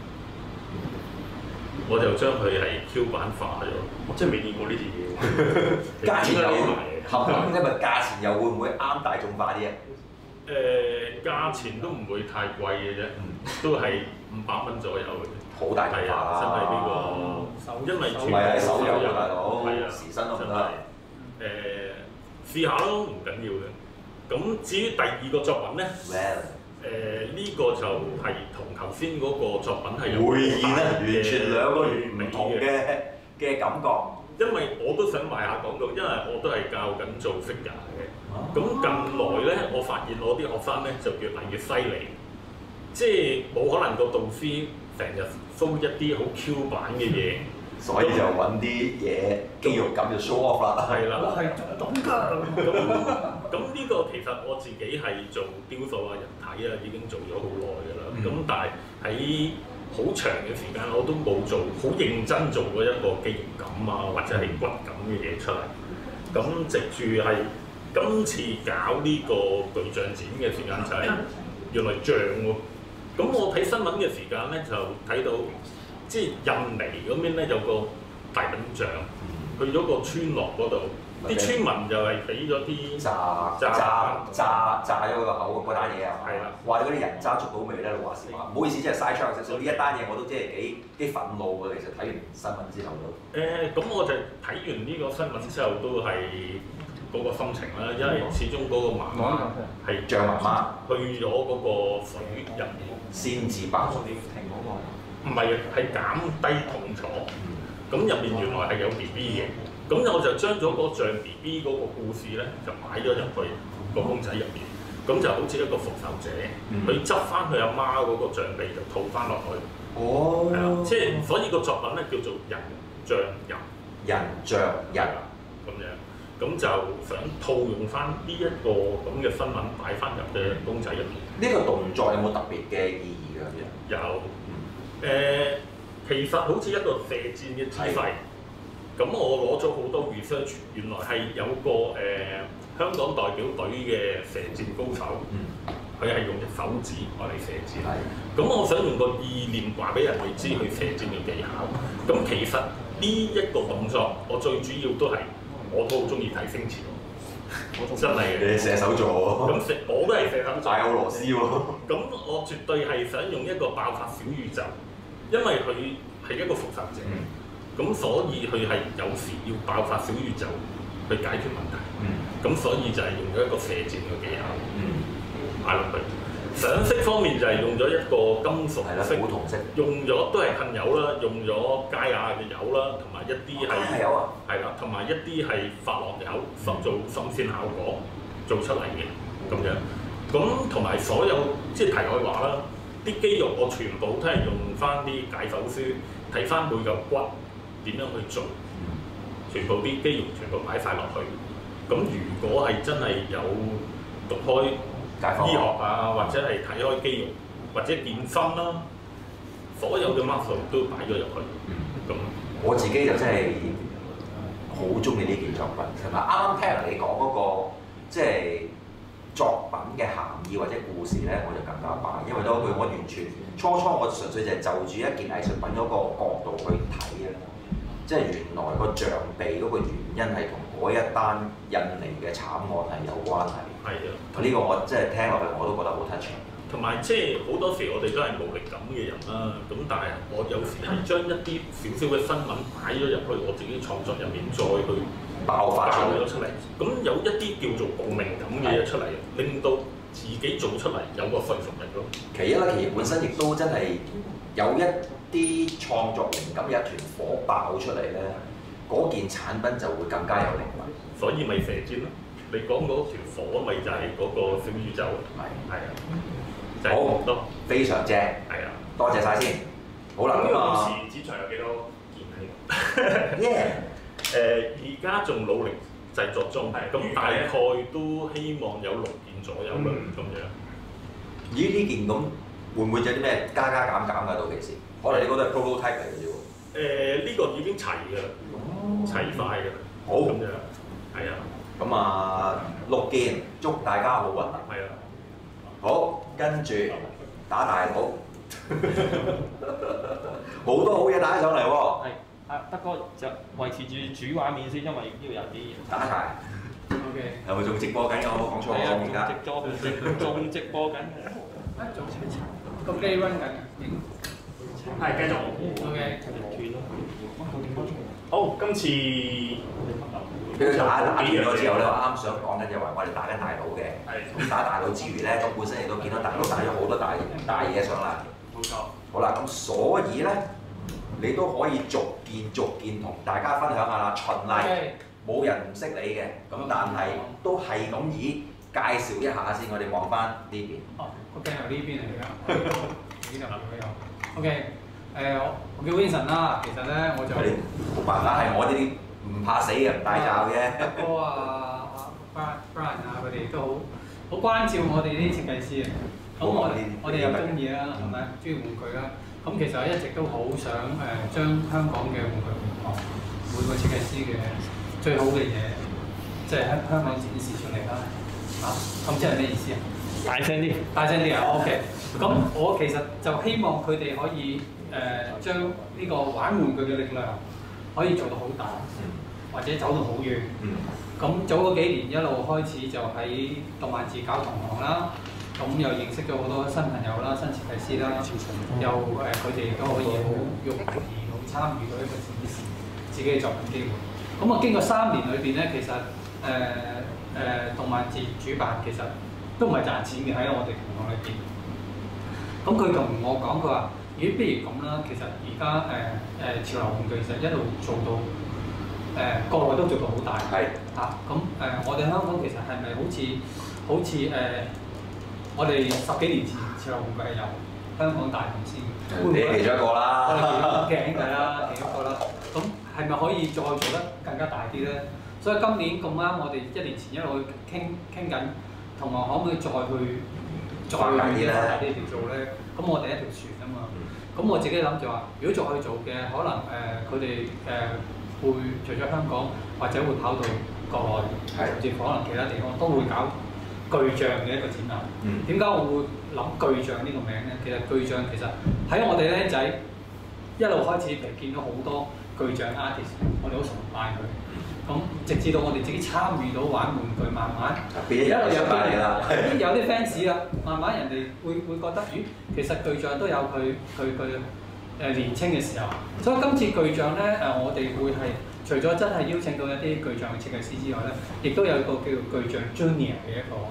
我就將佢係 Q 版化咗。我真係未見過呢隻嘢。價錢又合唔合？因為價錢又會唔會啱大眾化啲啊？誒、呃、價錢都唔會太貴嘅啫，都係五百蚊左右嘅啫。好大眾化啊！真係呢、呢個，因為全部係手有嘅大佬，時薪都唔得。誒試下咯，唔緊要嘅。咁至於第二個作品咧，誒呢、呃呢個就係同頭先嗰個作品係有回現啦，完全兩個唔同嘅嘅感覺。因為我都想賣下廣告，因為我都係教緊做 figure 嘅。咁近來咧，我發現我啲學生咧就越嚟越犀利，即係冇可能個導師成日 show 一啲好 Q 版嘅嘢，所以就揾啲嘢肌肉感就 show off 啦。係啦，我係做咁㗎。咁咁呢個其實我自己係做雕塑啊、人體啊，已經做咗好耐㗎啦。咁、嗯、但係喺好長嘅時間我都冇做好認真做過一個肌肉感啊，或者係骨感嘅嘢出嚟。咁藉住係。今次搞呢個巨象展嘅時間就係原來象喎，咁我睇新聞嘅時間咧就睇到，即係印尼嗰邊咧有個大笨象，去咗個村落嗰度，啲村民就係俾咗啲炸炸炸炸咗個口嗰單嘢啊，係啦，話你嗰啲人渣捉到未咧？話時話，唔好意思，即係嘥出少少呢一單嘢，我都即係幾幾憤怒嘅。其實睇完新聞之後都誒，咁、呃、我就睇完呢個新聞之後都係。嗰個心情啦，因為始終嗰個媽媽係象媽媽去咗嗰個水入面先至爆咗啲停嗰個，唔係係減低痛楚。咁入面原來係有 B B 嘅，咁我就將咗個象 B B 嗰個故事咧就擺咗入去個公仔入面，咁就好似一個復仇者，佢執翻佢阿媽嗰個象鼻就套翻落去。哦，係啊，即係所以個作品咧叫做人象人，人象人咁樣。咁就想套用翻呢一個咁嘅新聞擺翻入嘅公仔入面。呢個動作有冇特別嘅意義㗎？有。誒、嗯呃，其實好似一個射箭嘅姿勢。咁我攞咗好多 research，原來係有個誒、呃、香港代表隊嘅射箭高手。佢係、嗯、用隻手指嚟射箭。係。咁我想用個意念話俾人哋知佢射箭嘅技巧。咁其實呢一個動作，我最主要都係。我都好中意睇星矢，真係嘅。你射手座喎。咁射我都係射手座。大俄羅斯喎。咁我絕對係想用一個爆發小宇宙，因為佢係一個復仇者。咁、嗯、所以佢係有時要爆發小宇宙去解決問題。咁、嗯、所以就係用咗一個射箭嘅技巧擺落去。 上色方面就係用咗一個金屬係啦， 色， 古銅色， 用咗都係噴油啦，用咗佳亞嘅油啦，同埋一啲係係有啊， 係啦，同埋一啲係發落油，做做滲線效果做出嚟嘅咁樣。咁同埋所有即係題外話啦，啲肌肉我全部都係用翻啲解剖書睇翻每嚿骨點樣去做，全部啲肌肉全部擺晒落去。咁如果係真係有讀開醫學啊，或者係睇開肌肉或者健身啦，所有嘅 muscle 都擺咗入去。咁、嗯、 我自己就真係好中意呢件作品，係咪？啱啱聽你講嗰、那個即係作品嘅涵義或者故事咧，我就更加擺，因為嗰句我完全初初我純粹就係就住一件藝術品嗰個角度去睇啊，即係原來個象鼻嗰個原因係同嗰一單印尼嘅慘案係有關係。 係啊， 呢個我即係聽落去我都覺得好 touch。 同埋即係好多時我哋都係無力感嘅人啦，咁但係我有時係將一啲少少嘅新聞擺咗入去我自己創作入面，再去爆發咗出嚟。咁有一啲叫做共鳴感嘅嘢出嚟，令到自己做出嚟有個說服力咯。 其一啦，其實本身亦都真係有一啲創作靈感有一團火爆出嚟咧，嗰件產品就會更加有靈魂。 所以咪射箭咯。你講嗰條火咪就係嗰個小宇宙，係係啊，就係咁多，非常正，係啊，多謝晒先。好啦，咁啊， 今次展場有幾多件喺度？ 耶！ 誒，而家仲努力製作中，咁大概都希望有六件左右啦，咁樣。 咦？呢件咁會唔會有啲咩加加減減㗎？到幾時？可能你覺得係 prototype 嚟嘅啫喎。 誒，呢個已經齊㗎啦，齊快㗎啦。 好， 咁樣，係啊。 咁啊，六件，祝大家好運啊！ 係啊， 好，跟住打大佬，好多好嘢打上嚟喎。 係，啊德哥就維持住主畫面先，因為呢度有啲打柴。 O K。 係咪仲直播緊？我冇講錯喎，而家。 直播直仲直播緊。 啊，仲個機 run 緊嘅。 係繼續。 O K。 斷咯。 好，今次。 俾佢打打完咗之後咧，我啱想講緊就話我哋打緊大佬嘅，咁打大佬之餘咧，咁本身亦都見到大佬打咗好多大大嘢上嚟。 冇錯。 好啦，咁所以咧，你都可以逐件逐件同大家分享下啦。循例，冇人唔識你嘅，咁但係都係咁以介紹一下先。我哋望翻呢邊。 哦，個鏡頭呢邊嚟㗎，呢度都有。O K，誒我我叫 Vincent 啦，其實咧我就冇辦法，係我呢啲。唔怕死嘅，唔戴罩嘅。 德哥啊、Brian Brian 啊，佢哋都好好關照我哋啲設計師啊。咁我我哋又中意啦，係咪？中意玩具啦。咁其實我一直都好想誒將香港嘅玩具行每個設計師嘅最好嘅嘢，即係喺香港展示出嚟啦。啊，咁即係咩意思啊？ 大聲啲， 大聲啲啊 ！OK。咁我其實就希望佢哋可以誒將呢個玩玩具嘅力量可以做到好大。或者走到好遠，咁、嗯、早嗰幾年一路開始就喺動漫節搞同行啦，咁又認識咗好多新朋友啦、新設計師啦，又誒佢哋都可以好容易好參與到一個展示自己嘅作品機會。咁啊經過三年裏邊咧，其實誒誒、呃呃、動漫節主辦其實都唔係賺錢嘅喺我哋同行裏邊。咁佢同我講佢話：咦，不如咁啦，其實而家誒誒潮流玩具其實一路做到。誒、呃、國內都做到好大，係嚇咁誒，我哋香港其實係咪好似好似誒、呃，我哋十幾年前潮流玩具係由香港大公司，你其中一個啦，我哋幾個兄弟啦，其中一個啦，咁係咪可以再做得更加大啲咧？所以今年咁啱，我哋一年前一路去傾傾緊，同埋可唔可以再去再大啲咧？大啲條做咧？咁我哋一條船啊嘛，咁我自己諗就話，如果再去做嘅，可能誒佢哋誒。呃會除咗香港，或者會跑到國內，甚至可能其他地方都會搞巨匠嘅一個展覽。點解、嗯、我會諗巨匠呢個名咧？其實巨匠其實喺我哋僆仔一路開始，譬如見到好多巨匠 artist， 我哋好崇拜佢。咁直至到我哋自己參與到玩玩具，慢慢一路有啲有啲 fans 啦，慢慢人哋會會覺得，咦，其實巨匠都有佢佢佢。誒年青嘅時候，所以今次巨匠咧誒，我哋會係除咗真係邀請到一啲巨匠嘅設計師之外咧，亦都有一個叫做巨匠 Junior 嘅一個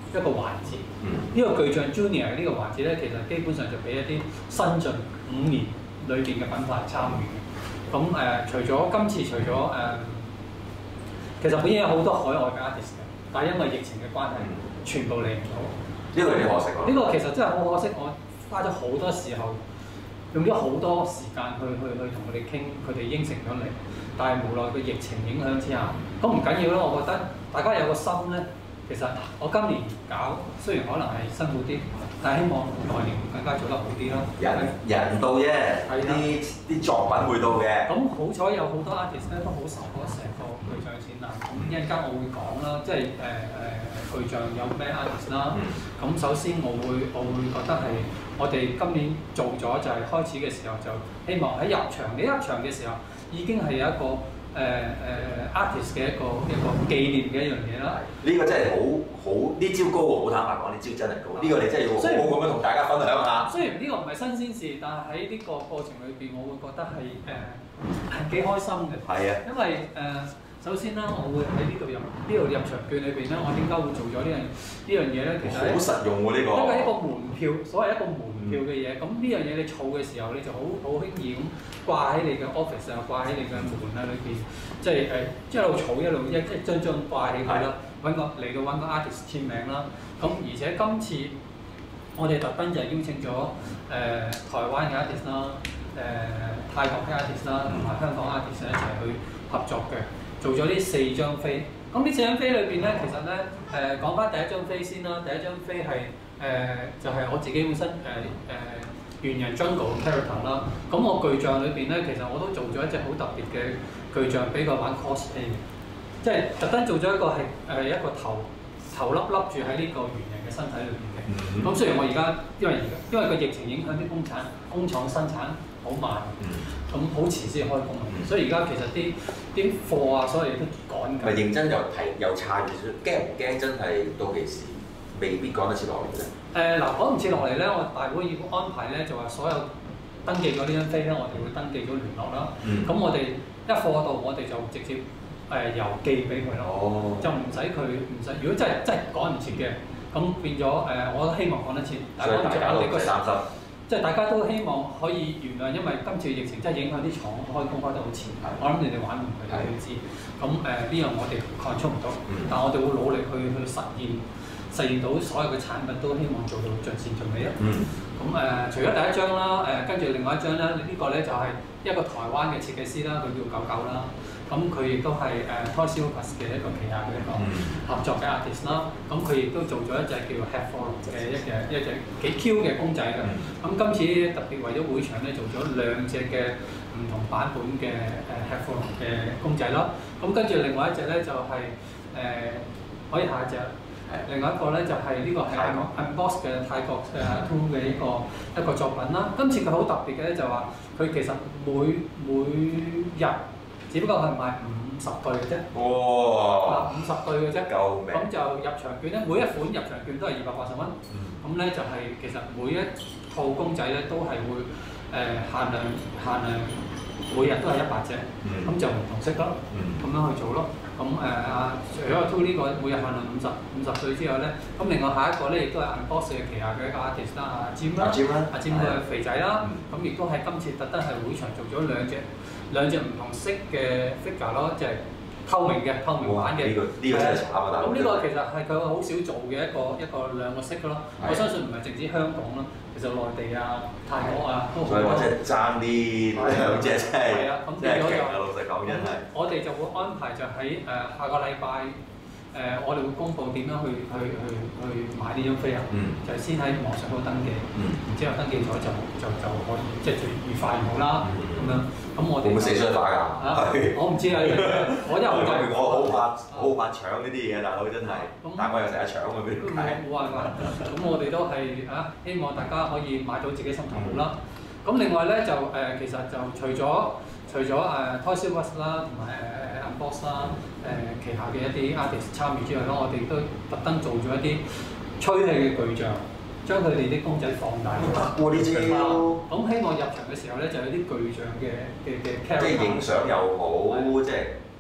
一個環節。呢、嗯、個巨匠 Junior 呢個環節咧，其實基本上就俾一啲新進五年裏邊嘅品牌參與嘅。咁誒、呃，除咗今次除咗誒、呃，其實本應有好多海外嘅 artist 嘅，但係因為疫情嘅關係，全部嚟唔到。呢個有啲可惜喎。呢個其實真係好可惜，我花咗好多時候，用咗好多時間去去去同佢哋傾，佢哋應承咗嚟，但係無奈個疫情影響之下，咁唔緊要啦。我覺得大家有個心咧。其實我今年搞，雖然可能係辛苦啲，但係希望來年更加做得好啲咯。人人到啫，啲啲作品會到嘅。咁好彩有好多 artist 咧都好受嗰成個巨匠先啦。咁一陣間我會講啦，即係誒誒巨匠有咩 artist 啦。咁、嗯、首先我會我會覺得係我哋今年做咗就係開始嘅時候就希望喺入場，你入場嘅時候已經係有一個。誒誒、uh, uh, artist 嘅一個一個紀念嘅一樣嘢啦。呢個真係好好，呢招高喎！好坦白講，呢招真係高。呢、這個你真係要好好咁樣同大家分享下。雖然呢個唔係新鮮事，但係喺呢個過程裏邊，我會覺得係誒係幾開心嘅。係啊。因為誒、uh, 首先啦，我會喺呢度入呢度入場券裏邊咧，我點解會做咗呢樣呢樣嘢咧？其實好實用喎呢個。因為一個門票，所謂一個門票嘅嘢，咁呢、嗯、樣嘢你儲嘅時候，你就好好輕易咁。掛喺你嘅 office 啊，掛喺你嘅門啊裏邊，即係誒、呃、一路儲一路一一張張掛起佢啦，揾個嚟到揾個 artist 簽名啦。咁而且今次我哋特登就係邀請咗誒、呃、台灣嘅 artist 啦、誒、呃、泰國嘅 artist 啦，同埋香港 artist 一齊去合作嘅，做咗呢四張飛。咁呢四張飛裏邊咧，其實咧誒講翻第一張飛先啦。第一張飛係誒、呃、就係、是、我自己本身誒誒。呃呃猿人 Jungle character 啦，咁我巨匠裏邊咧，其實我都做咗一隻好特別嘅巨匠，俾佢玩 cosplay 嘅，即係特登做咗一個係誒一個頭頭笠笠住喺呢個猿人嘅身體裏邊嘅。咁、嗯、雖然我而家因為而家因為個疫情影響啲工廠工廠生產好慢，咁好、嗯、遲先開工，嗯、所以而家其實啲啲貨啊，所有嘢都趕緊。咪認真又提又差住，驚唔驚真係到期時未必趕得切落嚟咧？誒嗱，講唔切落嚟咧，我大會要安排咧，就話所有登記咗呢張飛咧，我哋會登記咗聯絡啦。咁、嗯、我哋一貨到，我哋就直接誒、呃、郵寄俾佢咯。哦、就唔使佢唔使，如果真係真係趕唔切嘅，咁變咗誒、呃，我都希望趕得切。但係趕唔切，我哋個擔心，即係大家都希望可以原諒，因為今次疫情真係影響啲廠開工開得好遲。的我諗你哋玩唔佢哋都知。咁誒呢樣我哋 control 唔到，但係我哋會努力去去實現。實現到所有嘅產品都希望做到盡善盡美啊！咁誒、嗯呃，除咗第一張啦，誒跟住另外一張咧，呢、這個咧就係一個台灣嘅設計師啦，佢叫九九啦。咁佢亦都係誒 Toy Silvers 嘅一個旗下嘅一個合作嘅 artist 啦。咁佢亦都做咗一隻叫做 Hatful 嘅一隻一隻幾 Q 嘅公仔嘅。咁、嗯、今次特別為咗會場咧，做咗兩隻嘅唔同版本嘅誒 Hatful 嘅公仔啦。咁跟住另外一隻咧就係、是、誒、呃、可以下一隻。另外一個咧就係、是、呢個係 Unbox 嘅泰國嘅 Toon 嘅一個一個作品啦。今次佢好特別嘅咧就話，佢其實每每日只不過係賣五十對嘅啫。哇！五十對嘅啫。救命！咁就入場券咧，每一款入場券都係二百八十蚊。咁咧、嗯、就係、是、其實每一套公仔咧都係會誒、呃、限量限量，每日都係一百隻。咁、嗯、就唔同色咯，咁、嗯、樣去做咯。咁誒啊，除咗 Two 呢個每日限量五十五十對之外咧，咁另外下一個咧亦都係 Unbox 嘅旗下嘅一個 artist 啦，阿占啦，阿占嘅肥仔啦，咁亦都係今次特登係會場做咗兩隻兩隻唔同色嘅 figure 咯，即係透明嘅透明版嘅。呢個呢個真係慘啊！咁呢個其實係佢好少做嘅一個一個兩個色咯。我相信唔係淨止香港啦，其實內地啊、泰國啊都好多。所以話即係爭啲兩隻真係真係勁啊！老實講真係。我哋就會安排就喺誒下個禮拜誒，我哋會公佈點樣去去去去買呢張飛啊。就係先喺網上度登記，然之後登記咗就就就可以即係最愉快好啦咁樣。咁我哋會唔會死衰化㗎？我唔知啊，我又唔係我好怕好怕搶呢啲嘢，大佬真係。但係我又成日搶㗎，俾你睇。冇辦法。咁我哋都係啊，希望大家可以買到自己心頭好啦。咁另外咧就誒，其實就除咗除咗誒 Toy Silvers 啦，同埋誒 Unbox 啦，誒旗下嘅一啲 artist 參與之外咧，我哋都特登做咗一啲吹氣嘅巨像。將佢哋啲公仔放大咗，哇！呢招咁希望入場嘅時候咧，就有啲巨像嘅嘅嘅 character，即係影相又好，即係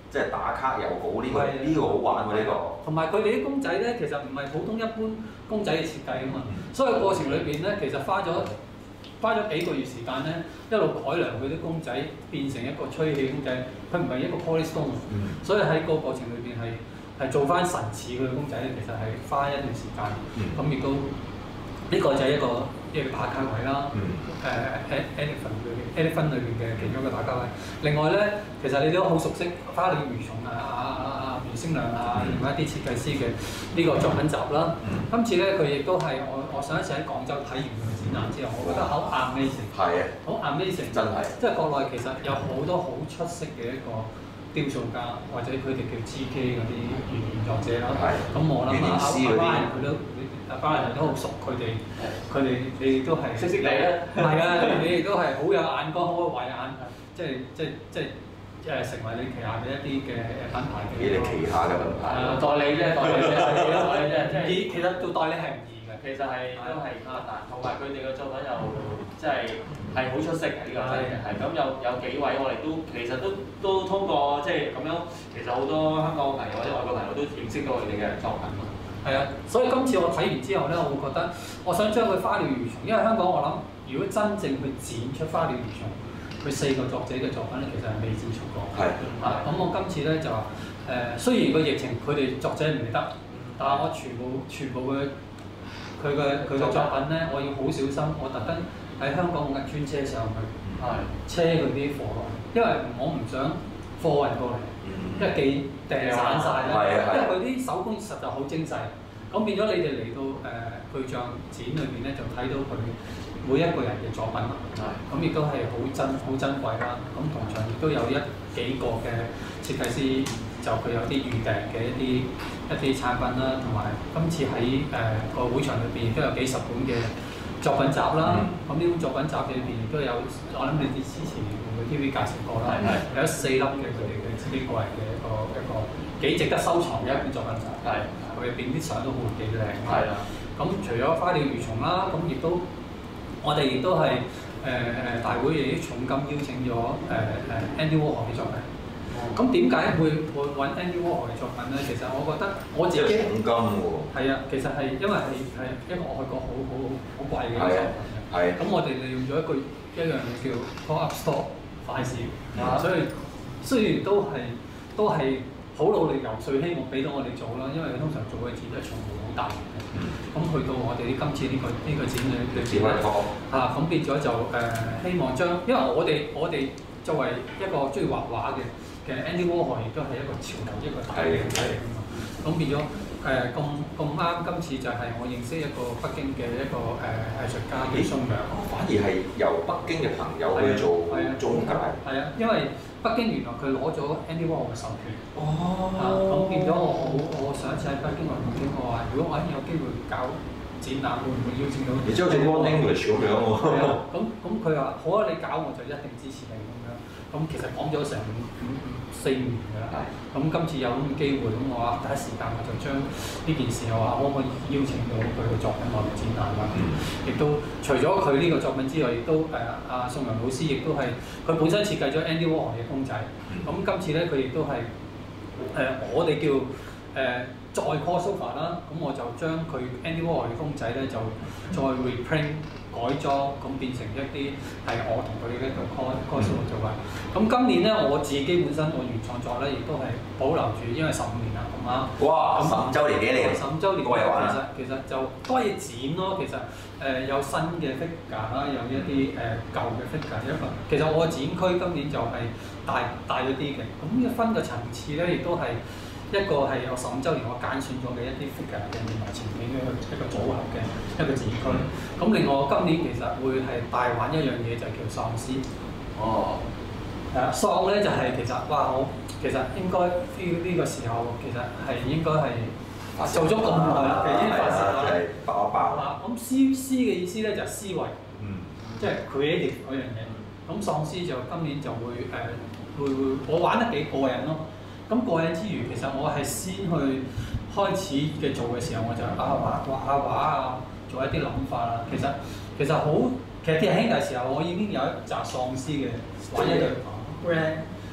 即係打卡又好，呢個呢個好玩喎呢個。 同埋佢哋啲公仔咧，其實唔係普通一般公仔嘅設計啊嘛，所以過程裏邊咧，其實花咗花咗幾個月時間咧，一路改良佢啲公仔變成一個吹氣公仔，佢唔係一個 polystone，嗯、所以喺個過程裏邊係係做翻神似佢嘅公仔咧，其實係花一段時間，咁亦、嗯、都呢、這個就係一個一個打卡位啦，誒 elephant 裏邊 elephant 裏邊嘅其中一個打卡位。另外咧，其實你都好熟悉花鳥魚蟲啊啊啊啊袁星亮啊，另外一啲設計師嘅呢個作品集啦。嗯、今次咧佢亦都係我我上一次喺廣州睇完佢嘅展覽之後，我覺得好 amazing， 係啊，好 amazing， 真係，即係國內其實有好多好出色嘅一個雕塑家，或者佢哋叫 G K 嗰啲原原作者啦。咁我諗啊阿阿班人佢都阿班人都好熟佢哋，佢哋你哋都係識識你啦，係啊，你哋都係好有眼光，好有慧眼，即係即係即係。即係成為你旗下嘅一啲嘅品牌嘅， 你哋旗下嘅品牌， 代理啫，代理啫，代理啫，即係其實做代理係唔易嘅， 其實係都係困難，同埋佢哋嘅作品又即係係好出色嘅呢個真嘅，係咁有有幾位我哋都其實都都通過即係咁樣，其實好多香港朋友或者外國朋友都認識到佢哋嘅作品咯。 係啊，所以今次我睇完之後咧，我會覺得我想將佢花鳥魚蟲，因為香港我諗如果真正去展出花鳥魚蟲。佢四個作者嘅作品咧，其實係未展出過。係。啊，咁我今次咧就話誒、呃，雖然個疫情佢哋作者唔嚟得，但係我全部全部嘅佢嘅佢嘅作品咧，我要好小心，我特登喺香港嘅專車上去，係車佢啲貨落嚟，因為我唔想貨運過嚟，因為寄訂散晒咧，因為佢啲手工實在好精細，咁變咗你哋嚟到誒巨匠展裏邊咧，就睇到佢。每一個人嘅作品，咁亦都係好珍好珍貴啦。咁同場亦都有一幾個嘅設計師，就佢有啲預訂嘅一啲一啲產品啦，同埋今次喺誒個會場裏邊亦都有幾十本嘅作品集啦。咁呢、嗯、本作品集裏邊亦都有，我諗你哋之前會 T V 介紹過啦，嗯、有四粒嘅佢哋嘅自己個人嘅一個一個幾值得收藏嘅一本作品集。係、嗯，佢入邊啲相都好幾靚。係啊，咁除咗花鳥魚蟲啦，咁亦都。我哋亦都係誒誒大會亦都重金邀請咗誒誒 Andy Warhol 嘅作品。咁點解會會揾 Andy Warhol 嘅作品咧？其實我覺得我自己重金喎。係啊，其實係因為係係一個外國好好好貴嘅作品嘅。係。咁我哋利用咗一個一樣嘢叫 Pop Up Store 快閃，所以雖然都係都係好努力游說，希望俾到我哋做啦，因為佢通常做嘅展咧場數好大嘅。咁去到我哋今次呢、這個呢、這個展裏裏邊咧，啊咁變咗就誒、呃、希望將，因為我哋我哋作為一個中意畫畫嘅，其實 Andy Warhol 亦都係一個潮流一個大嘅體嚟㗎嘛。咁變咗誒咁咁啱，今次就係我認識一個北京嘅一個誒、呃、藝術家叫宋陽。 反而係由北京嘅朋友去做中介。係啊， 因為北京原來佢攞咗 Andy Warhol 嘅授權。哦。啊，咁變咗我好，我上一次喺北京我同佢講話，如果我有機會搞展覽，會唔會邀請到？ 你即係好似 One English 咁樣喎。 係啊，咁咁佢話好啊，你搞我就一定支持你咁樣。咁其實講咗成五五四五年㗎啦。咁今次有咁嘅機會，咁我話第一時間我就將呢件事我話可唔可以邀請到佢嘅作品落嚟展覽啦。亦、嗯、都除咗佢呢個作品之外，亦都誒阿、呃、宋陽老師亦都係佢本身設計咗 Andy Warhol 嘅公仔。咁、嗯、今次咧佢亦都係誒我哋叫誒。呃再 crossover 啦，咁我就將佢 Andy Warhol 嘅公仔咧就再 reprint 改裝，咁變成一啲係我同佢嘅一個 crossover 做法。咁今年咧我自己本身我原創作咧亦都係保留住，因為十五年啦，咁啱。 哇！十五週年幾年？ 十五週年。其實其實就多嘢展咯，其實誒、呃、有新嘅 figure 啦，有一啲誒、呃、舊嘅 figure 一個。其實我嘅展區今年就係大大咗啲嘅，咁一分嘅層次咧亦都係。一個係有十五週年我揀選咗嘅一啲 figure 嘅未來前景嘅一個一個組合嘅一個展區。咁另外今年其實會係大玩一樣嘢就係叫喪屍。哦。係啊，喪咧就係、是、其實哇我其實應該呢呢個時候其實係應該係做咗咁耐啦，其實已經發生咗啦。 爆一爆。 啊，咁 C C 嘅意思咧就係思維，嗯，即係 creative 嗰樣嘢。咁喪屍就今年就會誒、呃、會會我玩得幾過癮咯。咁過癮之餘，其實我係先去開始嘅做嘅時候，我就啊畫畫下畫啊，做一啲諗法啦。其實其實好，其實鐵人兄弟時候我已經有一集喪屍嘅玩一樣 brand，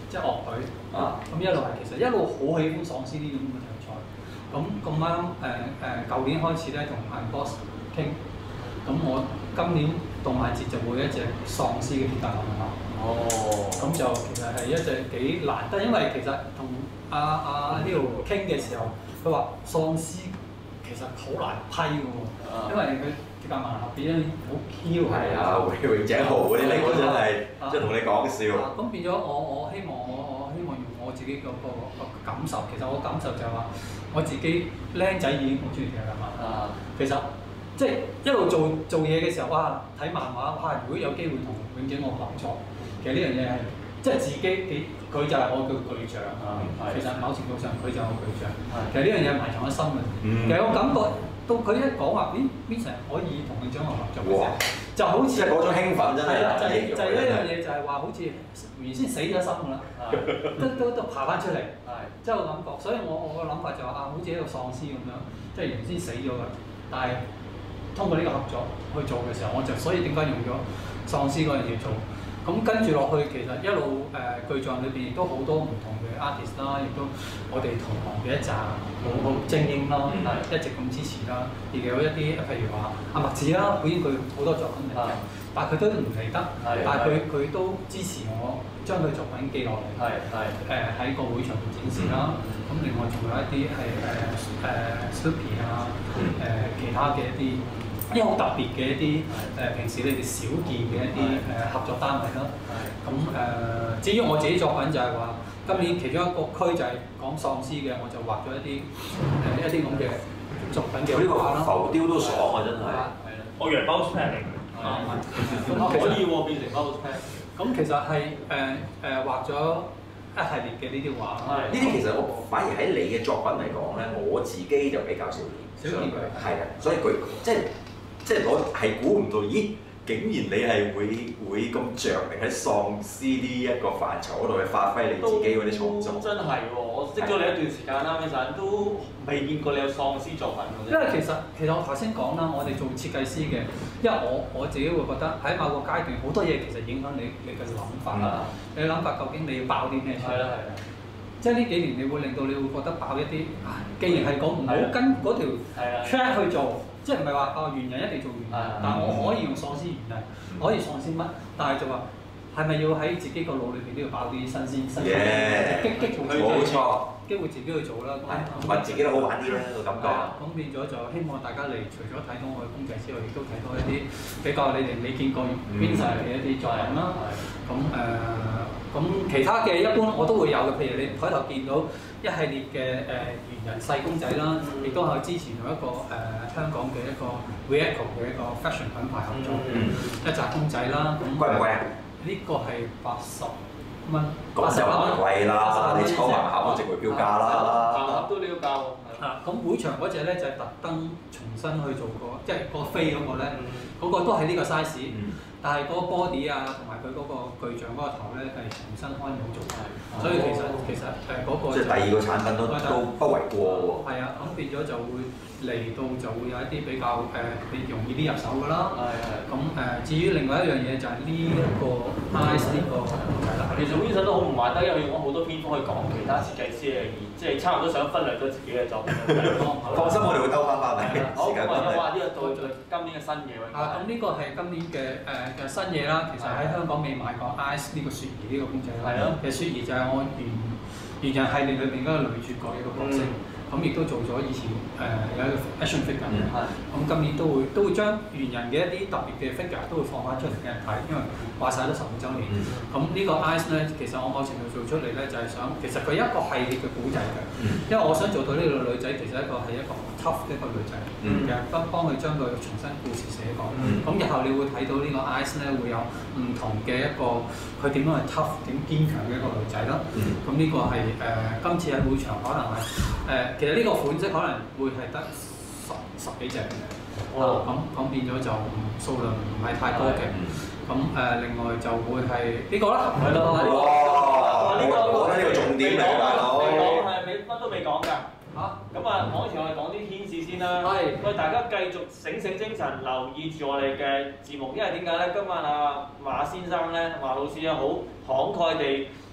即係樂隊。 啊。 咁一路係其實一路好喜歡喪屍呢種咁嘅題材。咁咁啱誒誒，舊年開始咧同阿 boss 傾，咁我今年動漫節就會一隻喪屍嘅鐵甲萬能俠。哦。咁就其實係一隻幾難得，因為其實同阿阿呢度傾嘅時候，佢話喪屍其實好難批嘅喎，因為佢鐵甲萬能俠變咗好 Q 係啊，永永井豪嗰啲拎嗰真係即係同你講笑。 咁變咗我我希望我我希望用我自己個個個感受，其實我感受就係話我自己僆仔已經好中意鐵甲萬能俠。其實即係一路做做嘢嘅時候，哇睇漫畫，哇如果有機會同永井豪合作，其實呢樣嘢係即係自己幾佢就係我嘅巨匠啊。其實某程度上佢就係我巨匠。其實呢樣嘢埋藏喺心裏。其實我感覺到佢一講話，咦 Vincent 可以同永井豪合作嘅時候，就好似即係嗰種興奮真係。 係啦，就係就係呢樣嘢就係話好似原先死咗心㗎啦，都都都爬翻出嚟。即係我感覺，所以我我個諗法就話啊，好似一個喪屍咁樣，即係原先死咗㗎，但係通過呢個合作去做嘅時候，我就所以點解用咗喪屍嗰樣嘢做？咁跟住落去，其實一路誒、呃、巨匠裏邊亦都好多唔同嘅 artist 啦，亦都我哋同行嘅一紮好好精英啦，嗯、一直咁支持啦。亦有一啲譬如話阿麥子啦，本身佢好多作品嚟嘅，嗯、但係佢都唔嚟得，嗯、但係佢佢都支持我將佢作品寄落嚟，誒喺個會場度展示啦。咁、嗯、另外仲有一啲係誒誒 Snoopy 啊，誒、呃、其他嘅一啲。啲好特別嘅一啲誒、呃，平時你哋少見嘅一啲誒、呃、合作單位啦。咁誒、呃，至於我自己作品就係話，今年其中一個區就係講喪屍嘅，我就畫咗一啲誒、呃、一啲咁嘅作品嘅畫啦。 浮雕都爽啊！真係。 係啦。 我以為 bounce pad 嚟嘅。 咁可以喎，變成 bounce pad。咁其實係誒誒畫咗一系列嘅呢啲畫。 呢啲其實我反而喺你嘅作品嚟講咧，我自己就比較少見。 少見佢。係啊，所以佢即係。即係我係估唔到，咦！竟然你係會會咁着力喺喪屍呢一個範疇嗰度去發揮你自己嗰啲創作。 真係喎！我識咗你一段時間啦，其實都未見過你有喪屍作品嘅。 因為其實其實我頭先講啦，我哋做設計師嘅，因為我我自己會覺得喺某個階段好多嘢其實影響你你嘅諗法啦。嗯、你諗法究竟你要爆啲咩出嚟？係啦係啦。即係呢幾年你會令到你會覺得爆一啲，既然係講唔好跟嗰條 track 去做。即係唔係話哦猿人一定做猿人，但係我可以用喪屍猿人，可以喪屍乜，但係就話係咪要喺自己個腦裏邊都要爆啲新鮮新鮮嘅，激激活佢哋， 冇錯， 激活自己去做啦。 同埋自己都好玩啲啦個感覺。 咁變咗就希望大家嚟，除咗睇到我嘅公仔之外，亦都睇到一啲比較你哋未見過 Vincent 嘅一啲作品啦。咁誒，咁其他嘅一般我都會有嘅，譬如你開頭見到一系列嘅誒猿人細公仔啦，亦都係之前同一個誒香港嘅一個 Reaco 嘅一個 fashion 品牌合作，一紮公仔啦。咁貴唔貴啊？ 呢個係八十蚊， 八十蚊貴啦！你抽盲盒都值回標價啦。 盲盒都呢個價喎。 啊，咁會場嗰隻咧就係特登重新去做過，即係個飛嗰個咧，嗰個都係呢個 size。但係嗰個 body 啊，同埋佢嗰個巨象嗰個頭咧，係重新開模做嘅，所以其實其實誒嗰個即係第二個產品都都不為過喎。 係啊，咁變咗就會嚟到就會有一啲比較誒，你容易啲入手㗎啦。係係。咁誒，至於另外一樣嘢就係呢一個 ice 呢個係啦。 其實 Vincent 都好唔壞得，因為用咗好多篇幅去講其他設計師嘅意，即係差唔多想忽略咗自己嘅作品。 放心，我哋會兜翻翻嚟。 好，咁啊，話呢個到到今年嘅新嘢喎。 啊，咁呢個係今年嘅誒嘅新嘢啦。其實喺香港未買過 Ice 呢個雪兒呢個公仔啦。係啊。其實雪兒就係我原原人系列裏邊嗰個女主角一個角色。咁亦都做咗以前誒有一個 action figure 嘅。咁今年都會都會將原人嘅一啲特別嘅 figure 都會放翻出嚟俾人睇，因為話晒都十五週年。咁呢個 Ice 咧，其實我某程度做出嚟咧，就係想其實佢一個系列嘅古仔嘅，因為我想做到呢個女仔其實一個係一個 tough 嘅一個女仔，其實幫幫佢將佢重新故事寫講。咁日後你會睇到呢個 Ice 咧會有唔同嘅一個佢點樣去 tough 點堅強嘅一個女仔啦。咁呢個係誒今次喺會場可能係誒。其實呢個款式可能會係得十十幾隻嘅，啊咁咁變咗就數量唔係太多嘅，咁誒另外就會係呢個啦，係咯， 哇！呢個我覺得呢個重點嚟㗎，大佬。 未講係未乜都未講㗎。 嚇， 咁啊，講前我哋講啲天使先啦。係。喂，大家繼續醒醒精神，留意住我哋嘅節目，因為點解咧？今晚啊馬先生咧，馬老師啊，好慷慨地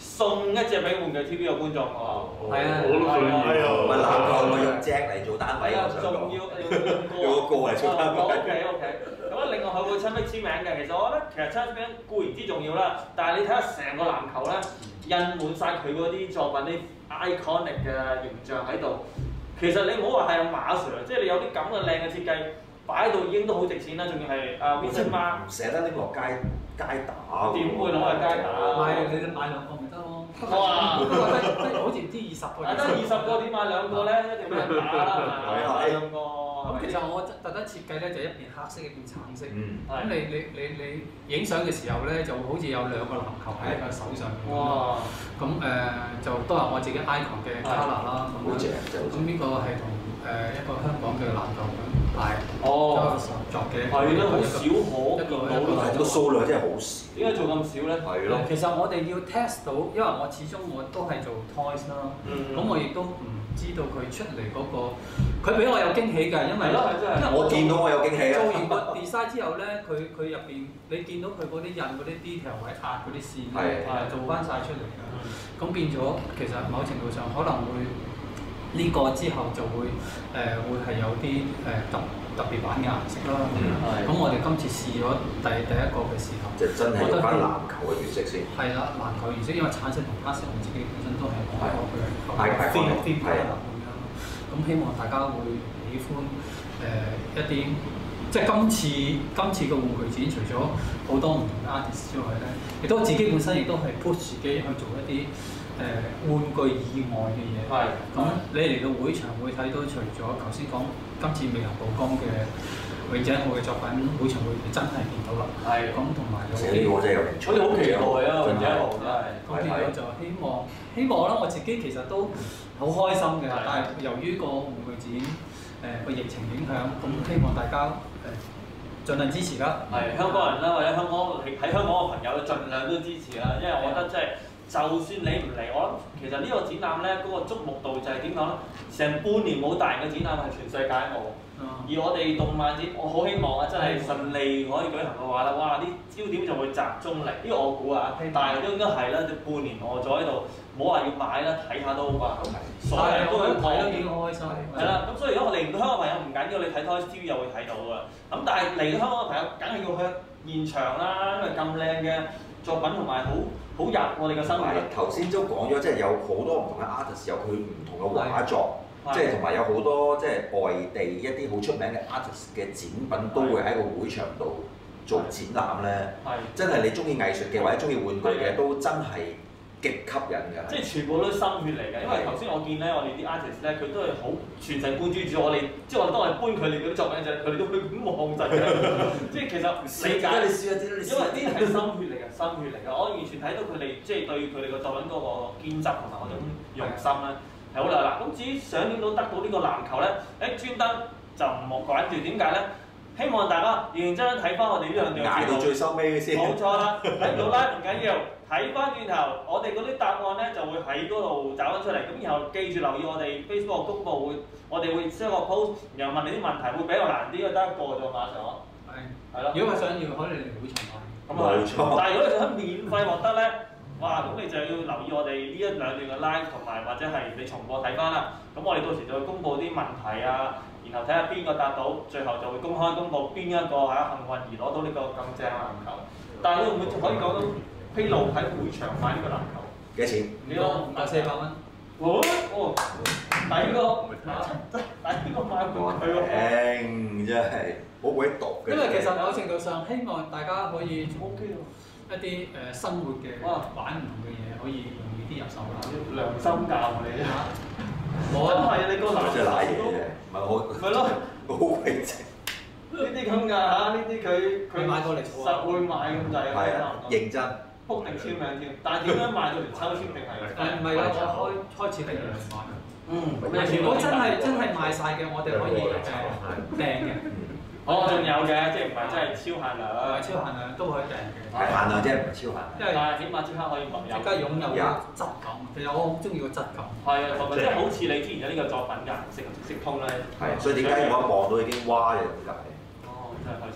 送一隻俾玩具 T V 嘅觀眾喎。 係啊， 我都想要。 唔係籃球，我用隻嚟做單位， 係啊， 我想講。 仲要要用個個嚟做單位。 O K O K。咁啊，另外佢會親筆簽名嘅。其實我覺得其實親筆簽名固然之重要啦，但係你睇下成個籃球咧，印滿晒佢嗰啲作品啲 iconic 嘅形象喺度。其實你唔好話係馬 Sir， 即係你有啲咁嘅靚嘅設計擺喺度已經都好值錢啦，仲要係啊 Vincent 媽唔捨得拎落街街打。 點會攞嚟街打？ 買你買兩個咪得咯。 哇！ 不過得得好似唔知二十個。 啊，得二十個點買兩個咧？一定俾人打啦，係咪？買兩個。 咁其實我特登設計咧就一邊黑色一邊橙色。 嗯。 咁你你你你影相嘅時候咧，就好似有兩個籃球喺個手上。 哇！ 咁誒就都係我自己 icon 嘅 colour 啦。 好正真係。 咁呢個係同誒一個香港嘅籃球牌哦合作嘅。 係咯，好少可見到咯。 係個數量真係好少。 點解做咁少咧？ 係咯。 其實我哋要 test 到，因為我始終我都係做 toys 啦。咁我亦都唔知道佢出嚟嗰個，佢俾我有驚喜㗎，因為因為我見到我有驚喜啊！ 做完個 design 之後咧，佢佢入邊你見到佢嗰啲印嗰啲 detail 位壓嗰啲線咧，係做翻晒出嚟㗎。咁變咗其實某程度上可能會呢個之後就會誒會係有啲誒特特別版嘅顏色啦。咁我哋今次試咗第第一個嘅時候， 即係真係用翻籃球嘅原色先。係啦，籃球原色，因為橙色同黑色我自己本身都係講過佢係係非非非咁樣。咁希望大家會喜歡誒一啲，即係今次今次嘅玩具展，除咗好多唔同嘅 artist 之外咧，亦都自己本身亦都係 push 自己去做一啲誒玩具以外嘅嘢。係。咁你嚟到會場會睇到，除咗頭先講今次未能曝光嘅永井豪嘅作品，會場會真係見到啦。係。咁同埋有呢個真係有興趣。 我哋好期待啊！永井豪真係。 咁變咗就希望希望啦，我自己其實都好開心嘅，但係由於個玩具展誒個疫情影響，咁希望大家誒盡量支持啦。係香港人啦，或者香港喺香港嘅朋友，盡量都支持啦，因為我覺得即係。就算你唔嚟，我諗其實呢個展覽咧，嗰、那個觸目度就係點講咧？成半年冇大型嘅展覽係全世界冇，嗯、而我哋動漫展，我好希望啊，真係順利可以舉行嘅話咧，哇！啲焦點就會集中嚟，呢個我估啊，但係都應該係啦，就半年餓咗喺度，唔好話要買啦，睇下都好啩。所有都喺睇都已經好開心。係啦，咁所以如果我嚟唔到香港朋友唔緊要，你睇 Toys T V 又會睇到㗎。咁但係嚟到香港嘅朋友，梗係要去現場啦，因為咁靚嘅作品同埋好。好入我哋嘅生活。 頭先都講咗，即係有好多唔同嘅 artist 有佢唔同嘅畫作，即係同埋有好多即係外地一啲好出名嘅 artist 嘅展品都會喺個會場度做展覽咧。係。真係你中意藝術嘅或者中意玩具嘅都真係極吸引㗎。即係全部都心血嚟㗎，因為頭先我見咧，我哋啲 artist 咧，佢都係好全神貫注住我哋，即係我哋當我哋搬佢哋嗰啲作品嘅時候，佢哋都會咁望實嘅。即係其實理解，你試下啲，因為呢啲係心血嚟㗎，心血嚟㗎。我完全睇到佢哋即係對佢哋個作品嗰個堅執同埋嗰種用心咧，係好嚟啦。咁至於想點到得到呢個籃球咧，誒專登就唔好趕住，點解咧？希望大家認真睇翻我哋呢兩段捱到最收尾先。冇錯啦，睇到 live 唔緊要，睇翻轉頭，我哋嗰啲答案咧就會喺嗰度找翻出嚟。咁然後記住留意我哋 Facebook 公佈會，我哋會將個 post，然後問你啲問題，會比較難啲，因為得一個啫馬上。係。係咯。如果佢想要，可以嚟會場買。咁啊，但係如果你想免費獲得咧，哇！咁你就要留意我哋呢一兩段嘅 live 同埋或者係你重播睇翻啦。咁我哋到時就會公佈啲問題啊。然後睇下邊個答到，最後就會公開公佈邊一個係幸運而攞到呢個咁正嘅籃球。但係會唔會可以講到披露喺會場買呢個籃球？幾多錢？呢個五百四百蚊。哦哦，抵個，抵個買過佢喎。平真係好鬼毒嘅。因為其實某程度上希望大家可以從一啲誒生活嘅玩唔同嘅嘢，可以容易啲入手啦。良心教我哋嚇。冇啊！係你個籃球都唔係我，咪咯，好鬼正。呢啲咁㗎嚇，呢啲佢佢買過嚟實會買咁滯啊！係啊，認真。撲定簽名添，但係點樣買到連抽籤定係？誒唔係啊，我開開始定量買。嗯。如果真係真係賣晒嘅，我哋可以誒訂嘅。哦，仲有嘅，即係唔係真係超限量？唔係超限量都可以訂嘅。係限量啫，唔係超限。因為起碼即刻可以即刻擁有質感。其實我好中意個質感。係啊，同埋即係好似你之前嘅呢個作品顏色色通咧。係，所以點解我一望到已經哇嘅咁解？哦，真係開心到。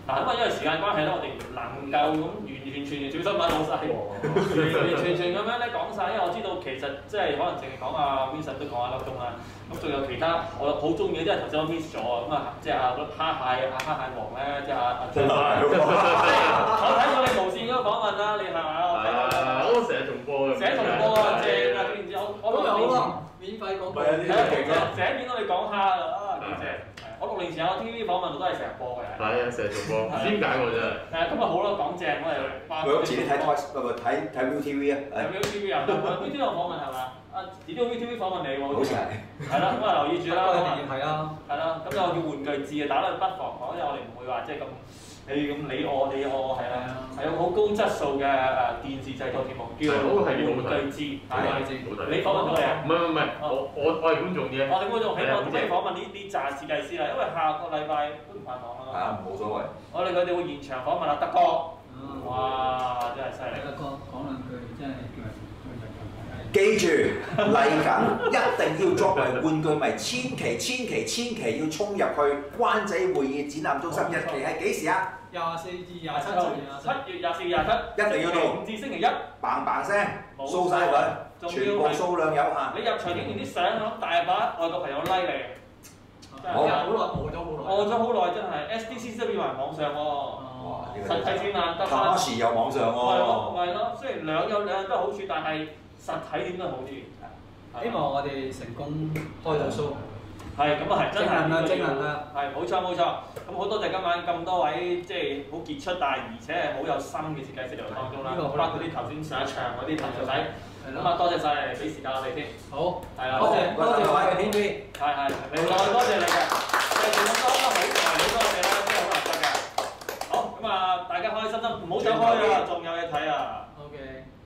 嗱，因為因為時間關係咧，我哋唔能夠咁完完全全小新聞老細，完完全全咁樣咧講晒，因為我知道其實即係可能淨係講阿 Vincent 都講下粒鐘啦，咁仲有其他我好中意嘅，因為頭先我 miss 咗啊，咁啊即係阿蝦蟹阿蝦蟹王咧，即係阿阿張，我睇過你無線嗰個訪問啦，你係咪啊？我睇過， 我成日重播嘅， 成日重播啊，正啊！然之後我我六年前， 免費廣告， 係啊，呢啲勁啊！ 成日見到你講蝦啦，啊幾正！我六年前有 T V B 訪問都係成日播嘅。 係啊，成日重播，唔知點解喎真係。 誒，今日好啦，講正我哋。 佢遲啲睇 Toys，唔係睇睇 ViuTV 啊。 睇 ViuTV 啊，ViuTV 有訪問係嘛？啊，遲啲 ViuTV 訪問你喎。 好似係。 係啦，咁啊留意住啦。 一定要睇啦。 係啦，咁有叫玩具誌啊，大家不妨講，因為我哋唔會話即係咁。你咁你我你我係啦，係有好高質素嘅誒電視製作節目，叫做玩具誌。你訪問到你啊？ 唔係唔係，我我我係觀眾啫。 我哋觀眾希望可以訪問呢啲紮設計師啦，因為下個禮拜都唔快講啦。 係啊，冇所謂。 我哋佢哋會現場訪問阿德哥。哇！真係犀利。 德哥講兩句真係叫人記住嚟緊一定要作為玩具迷，千祈千祈千祈要衝入去灣仔會議展覽中心，日期係幾時啊？ 廿四至廿七號， 七月廿四、廿七， 一定要到， 五至星期一， 嘭嘭聲，掃晒佢，全部數量有限。 你入場影完啲相，咁大把外國朋友 like 你。 好耐餓咗好耐。 餓咗好耐真係 ，S D C 都變為網上喎。實體展覽得翻。 卡士有網上喎。 係咯，係咯，雖然兩有兩樣都好處，但係實體點都好啲。 希望我哋成功開到 show。 係咁啊係，真係正能量，正能量。 係冇錯冇錯，咁好多謝今晚咁多位即係好傑出，但係而且係好有心嘅設計師嚟當中啦，包括啲頭先上一場嗰啲朋友仔。咁啊，多謝晒你俾時間我哋先。好，係啦， 多謝多謝各位天 B。 係係，另外多謝你嘅，誒做咁多都好，好多謝啦，真係好難得嘅。好，咁啊，大家開心心，唔好走開啊，仲有嘢睇啊。 OK。